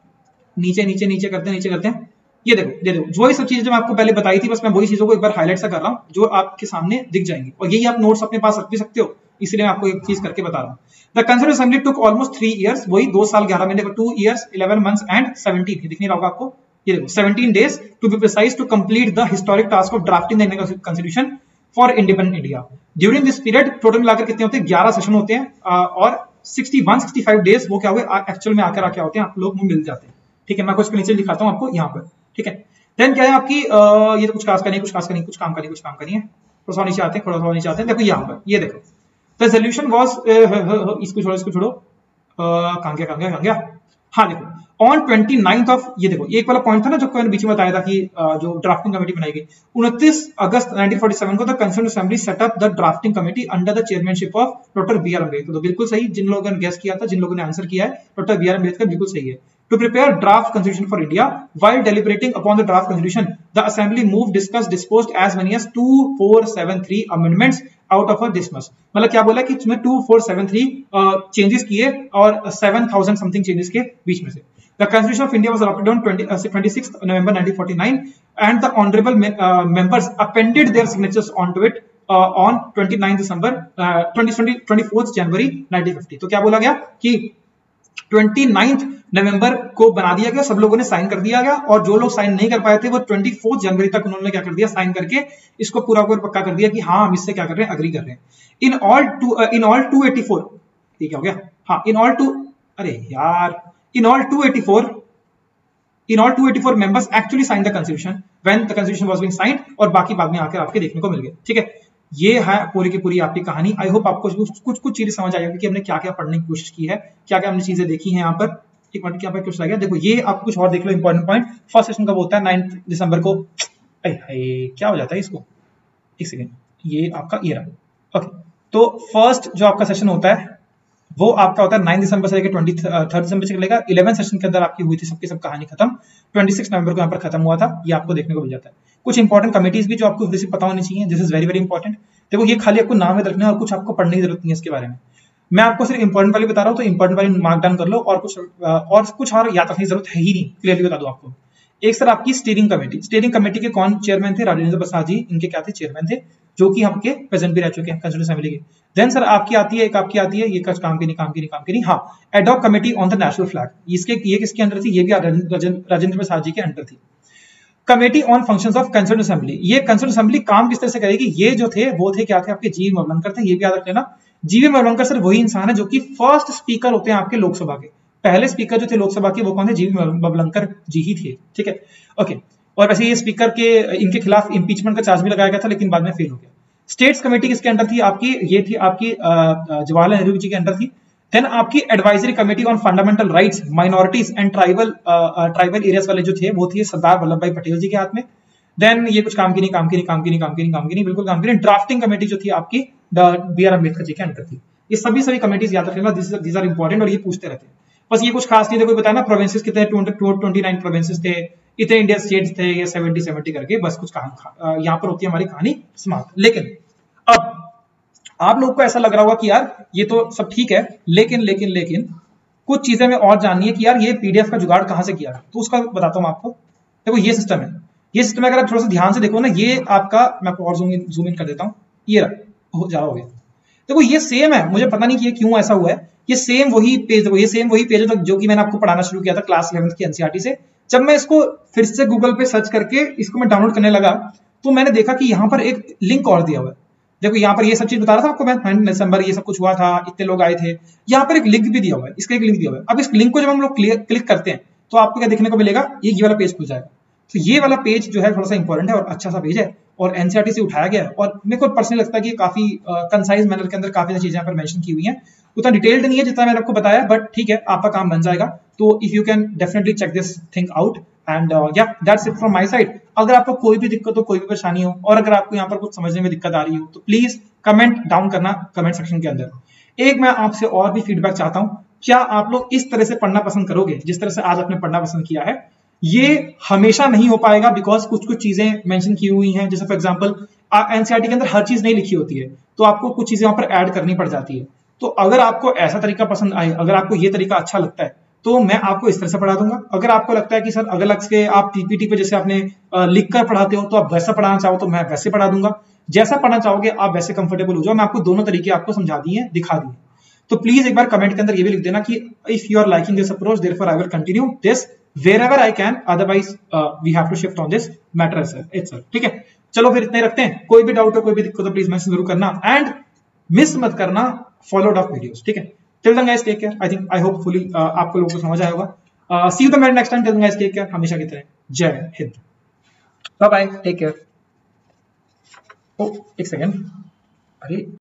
नीचे नीचे नीचे करते हैं नीचे करते हैं, ये देखो ये देखो जो ये सब चीजें जो मैं आपको पहले बताई थी, बस मैं वही चीजों को एक बार हाईलाइट सा कर रहा हूँ जो आपके सामने दिख जाएंगे, और यही आप नोट्स अपने पास रख भी सकते हो, इसलिए मैं आपको एक चीज करके बता रहा हूँ। The considered assembly took almost three years, वही दो साल ग्यारह महीने, two years eleven months and seventeen, ये दिखने होगा आपको, ये देखो seventeen days to be precise to complete the historic task of drafting the Indian constitution for independent India. During this period total मिलाकर कितने होते हैं, ग्यारह सेशन होते हैं, और sixty one sixty five days वो क्या हुए एक्चुअल में आकर क्या होते हैं, आप लोग मिल जाते हैं। ठीक है, मैं कुछ नीचे दिखाता हूँ आपको यहाँ पर। ठीक है, देन क्या है आपकी आ, ये तो कुछ खास करनी कुछ खास करनी कुछ काम करनी कुछ काम करनी है, थोड़ा सा नीचे आते हैं थोड़ा सा नीचे आते हैं, देखो यहाँ पर ये देखो द सोल्यूशन वाज, इसको छोड़ो इसको छोड़ो, कहाँ गया कहाँ गया कहाँ गया, हाँ देखो ऑन ट्वेंटी नाइन्थ ऑफ, ये देखो एक वाला पॉइंट था ना जो मैंने बीच में बताया था कि जो ड्राफ्टिंग कमेटी बनाई गई, उनतीस अगस्त नाइनटीन फोर्टी सेवन को the concern assembly set up the drafting committee under the chairmanship of doctor B R Ambedkar. तो बिल्कुल सही, जिन लोगों ने गेस किया था, जिन लोगों ने आंसर किया है, डॉक्टर बी आर अम्बेडकर बिल्कुल सही है। To prepare draft constitution for India, while deliberating upon the draft constitution, the assembly moved, discussed, disposed as many as two four seven three amendments out of a dismiss। मतलब क्या बोला कि इसमें two four seven three changes किए और seven thousand something changes के बीच में से। The Constitution of India was adopted on twenty-sixth November nineteen forty-nine, and the honorable uh, members appended their signatures onto it uh, on twenty-ninth December, uh, twenty-fourth January nineteen fifty। तो क्या बोला गया कि twenty-ninth नवंबर को बना दिया गया, सब लोगों ने साइन कर दिया गया, और जो लोग साइन नहीं कर पाए थे वो चौबीस जनवरी तक उन्होंने क्या कर दिया, साइन करके इसको पूरा पूरा पक्का कर दिया कि हाँ हम इससे क्या कर रहे हैं, अग्री कर रहे हैं। In all two in all two eighty four, ये क्या हो गया, हाँ इन ऑल टू, अरे यार in all two eighty four in all two eighty four members actually sign the constitution when the constitution was being signed, और बाकी बाद में आकर आपके देखने को मिल गए। ठीक है, ये है पूरी की पूरी आपकी कहानी। आई होप आपको कुछ कुछ कुछ चीजें समझ आई होगी कि हमने क्या क्या पढ़ने की कोशिश की है, क्या क्या हमने चीजें देखी हैं यहाँ पर। एक मिनट क्या कुछ लगा, देखो ये आप कुछ और देख लो इंपॉर्टेंट पॉइंट। फर्स्ट सेशन कब होता है, नाइन्थ दिसंबर को, अरे क्या हो जाता है इसको, एक सेकेंड, ये आपका ये रहा। ओके, तो फर्स्ट जो आपका सेशन होता है वो आपका होता है नाइन दिसंबर से लेकर ट्वेंटी थर्ड दिसंबर से चलेगा। इलेवन सेशन के अंदर आपकी हुई थी सबकी सब कहानी खत्म, ट्वेंटी सिक्स नवंबर को यहाँ पर खत्म हुआ था, ये आपको देखने को मिल जाता है। कुछ इंपॉर्टेंट कमिटीज भी जो आपको थोड़ी सी पता होनी चाहिए, this is very very important. देखो ये खाली आपको नाम में रखना है और कुछ आपको पढ़ने की जरूरत नहीं है इसके बारे में, मैं आपको सिर्फ इंपॉर्टेंट वाली बता रहा हूँ, तो इंपॉर्टेंट वाली मार्क डाउन कर लो, और कुछ और कुछ और याद रखने की जरूरत है ही नहीं, क्लियरली बता दो आपको। एक सर आपकी स्टीयरिंग कमेटी, स्टीयरिंग कमेटी के कौन चेयरमैन थे, राजेंद्र प्रसाद जी, इनके क्या थे, चेयरमैन थे, जो कि आपके प्रेजेंट भी रह चुके हैं कंस्टिट्यूशन असेंबली के। देन सर आपकी आती है, एक आपकी आती है, ये काम की नहीं काम की नहीं काम की नहीं हाँ, ad hoc committee on the national flag, इसके ये किसके अंडर थी, ये भी राजेंद्र प्रसाद जी के अंडर थी। Committee on functions of concern assembly, ये कंसर्न असेंबली काम किस तरह से करेगी, ये जो थे वो थे क्या थे आपके जी मवलंकर थे, ये भी याद रख लेना। जीवी मवलंकर सर वही इंसान है जो कि फर्स्ट स्पीकर होते हैं आपके लोकसभा के, पहले स्पीकर जो थे लोकसभा के वो कौन थे, जीवी मवलंकर जी ही थे। ठीक है, ओके, और वैसे ये स्पीकर के इनके खिलाफ इंपीचमेंट का चार्ज भी लगाया गया था, लेकिन बाद में फेल हो गया। स्टेट्स कमेटी किसके अंडर थी आपकी, ये थी आपकी जवाहरलाल नेहरू जी के अंडर थी। देन आपकी advisory committee on fundamental rights, minorities and tribal tribal areas वाले जो थे वो थे सरदार वल्लभ भाई पटेल जी के हाथ में। देन ये कुछ काम की नहीं काम की नहीं काम की नहीं काम की नहीं काम की नहीं बिल्कुल काम की नहीं। ड्राफ्टिंग कमेटी जो थी आपकी बी आर अम्बेडकर जी के अंडर थी। ये सभी सभी कमेटीज याद रखना, दीज आर इंपॉर्टेंट, और ये पूछते रहते हैं। बस ये कुछ खास नहीं थे, कोई बताया ना प्रोविंसेस कितने, ट्वेंटी नाइन प्रोविंसेस थे, इतने इंडियन स्टेट्स थे, ये सेवेंटी सेवेंटी करके, बस कुछ कहानी यहाँ पर होती है हमारी कहानी समाप्त। लेकिन अब आप लोग को ऐसा लग रहा होगा कि यार ये तो सब ठीक है, लेकिन लेकिन लेकिन कुछ चीजें में और जाननी है कि यार ये पीडीएफ का जुगाड़ कहाँ से किया, तो उसका बताता हूँ आपको। देखो ये सिस्टम है, ये सिस्टम है, अगर आप थोड़ा सा ध्यान से देखो ना, ये आपका, मैं आपको और जूम इन जूम इन कर देता हूँ, ये रहा हो जा हो गया। देखो ये सेम है, मुझे पता नहीं कि ये क्यों ऐसा हुआ है, ये सेम वही पेज, देखो ये सेम वही पेज है जो कि मैंने आपको पढ़ाना शुरू किया था क्लास इलेवेंथ की एनसीईआरटी से। जब मैं इसको फिर से गूगल पे सर्च करके इसको मैं डाउनलोड करने लगा, तो मैंने देखा कि यहाँ पर एक लिंक और दिया हुआ है। देखो यहाँ पर ये सब चीज बता रहा था आपको मैं, दिसंबर ये सब कुछ हुआ था, इतने लोग आए थे, यहाँ पर एक लिंक भी दिया हुआ है, इसका एक लिंक दिया हुआ है। अब इस लिंक को जब हम लोग क्लिक करते हैं तो आपको क्या देखने को मिलेगा, ये वाला पेज खुल जाएगा। तो ये वाला पेज जो है थोड़ा सा इंपॉर्टेंट है और अच्छा सा पेज है, और एनसीईआरटी से उठाया गया है, और मेरे को पर्सनली लगता है कि काफी कंसाइज मैनर के अंदर काफी सारी चीजें यहाँ पर मेंशन की हुई हैं। उतना डिटेल्ड नहीं है जितना मैंने आपको बताया, बट ठीक है, आपका काम बन जाएगा। तो if you can definitely check this thing out, and yeah that's it from my side. अगर आपको कोई भी दिक्कत हो, कोई भी परेशानी हो, और अगर आपको यहाँ पर कुछ समझने में दिक्कत आ रही हो, तो प्लीज कमेंट डाउन करना कमेंट सेक्शन के अंदर। एक मैं आपसे और भी फीडबैक चाहता हूँ, क्या आप लोग इस तरह से पढ़ना पसंद करोगे जिस तरह से आज आपने पढ़ना पसंद किया है? ये हमेशा नहीं हो पाएगा, बिकॉज कुछ कुछ चीजें मेंशन की हुई हैं, जैसे फॉर एग्जांपल एनसीईआरटी के अंदर हर चीज नहीं लिखी होती है, तो आपको कुछ चीजें वहां पर ऐड करनी पड़ जाती है। तो अगर आपको ऐसा तरीका पसंद आए, अगर आपको ये तरीका अच्छा लगता है, तो मैं आपको इस तरह से पढ़ा दूंगा। अगर आपको लगता है कि सर अलग से आप पीपीटी पे जैसे आपने लिख कर पढ़ाते हो तो आप वैसा पढ़ाना चाहो तो मैं वैसे पढ़ा दूंगा, जैसा पढ़ना चाहोगे आप वैसे कंफर्टेबल हो जाओ। मैं आपको दोनों तरीके आपको समझा दिए, दिखा दिए। तो प्लीज एक बार कमेंट के अंदर ये भी लिख देना कि if you are liking this approach therefore I will continue this wherever I can, otherwise uh, we have to shift on this matter itself। ठीक है, चलो फिर इतना ही रखते हैं। कोई भी डाउट हो, कोई भी दिक्कत हो, प्लीज मैसेज जरूर करना एंड मिस मत करना फॉलोड अप वीडियोस। ठीक है, till then guys take care. I think I hopefully आपको लोगों को समझ आया होगा। See you the next time. Till then guys take care, हमेशा की तरह जय हिंद, बाय बाय, टेक केयर। ओ एक सेकंड, अरे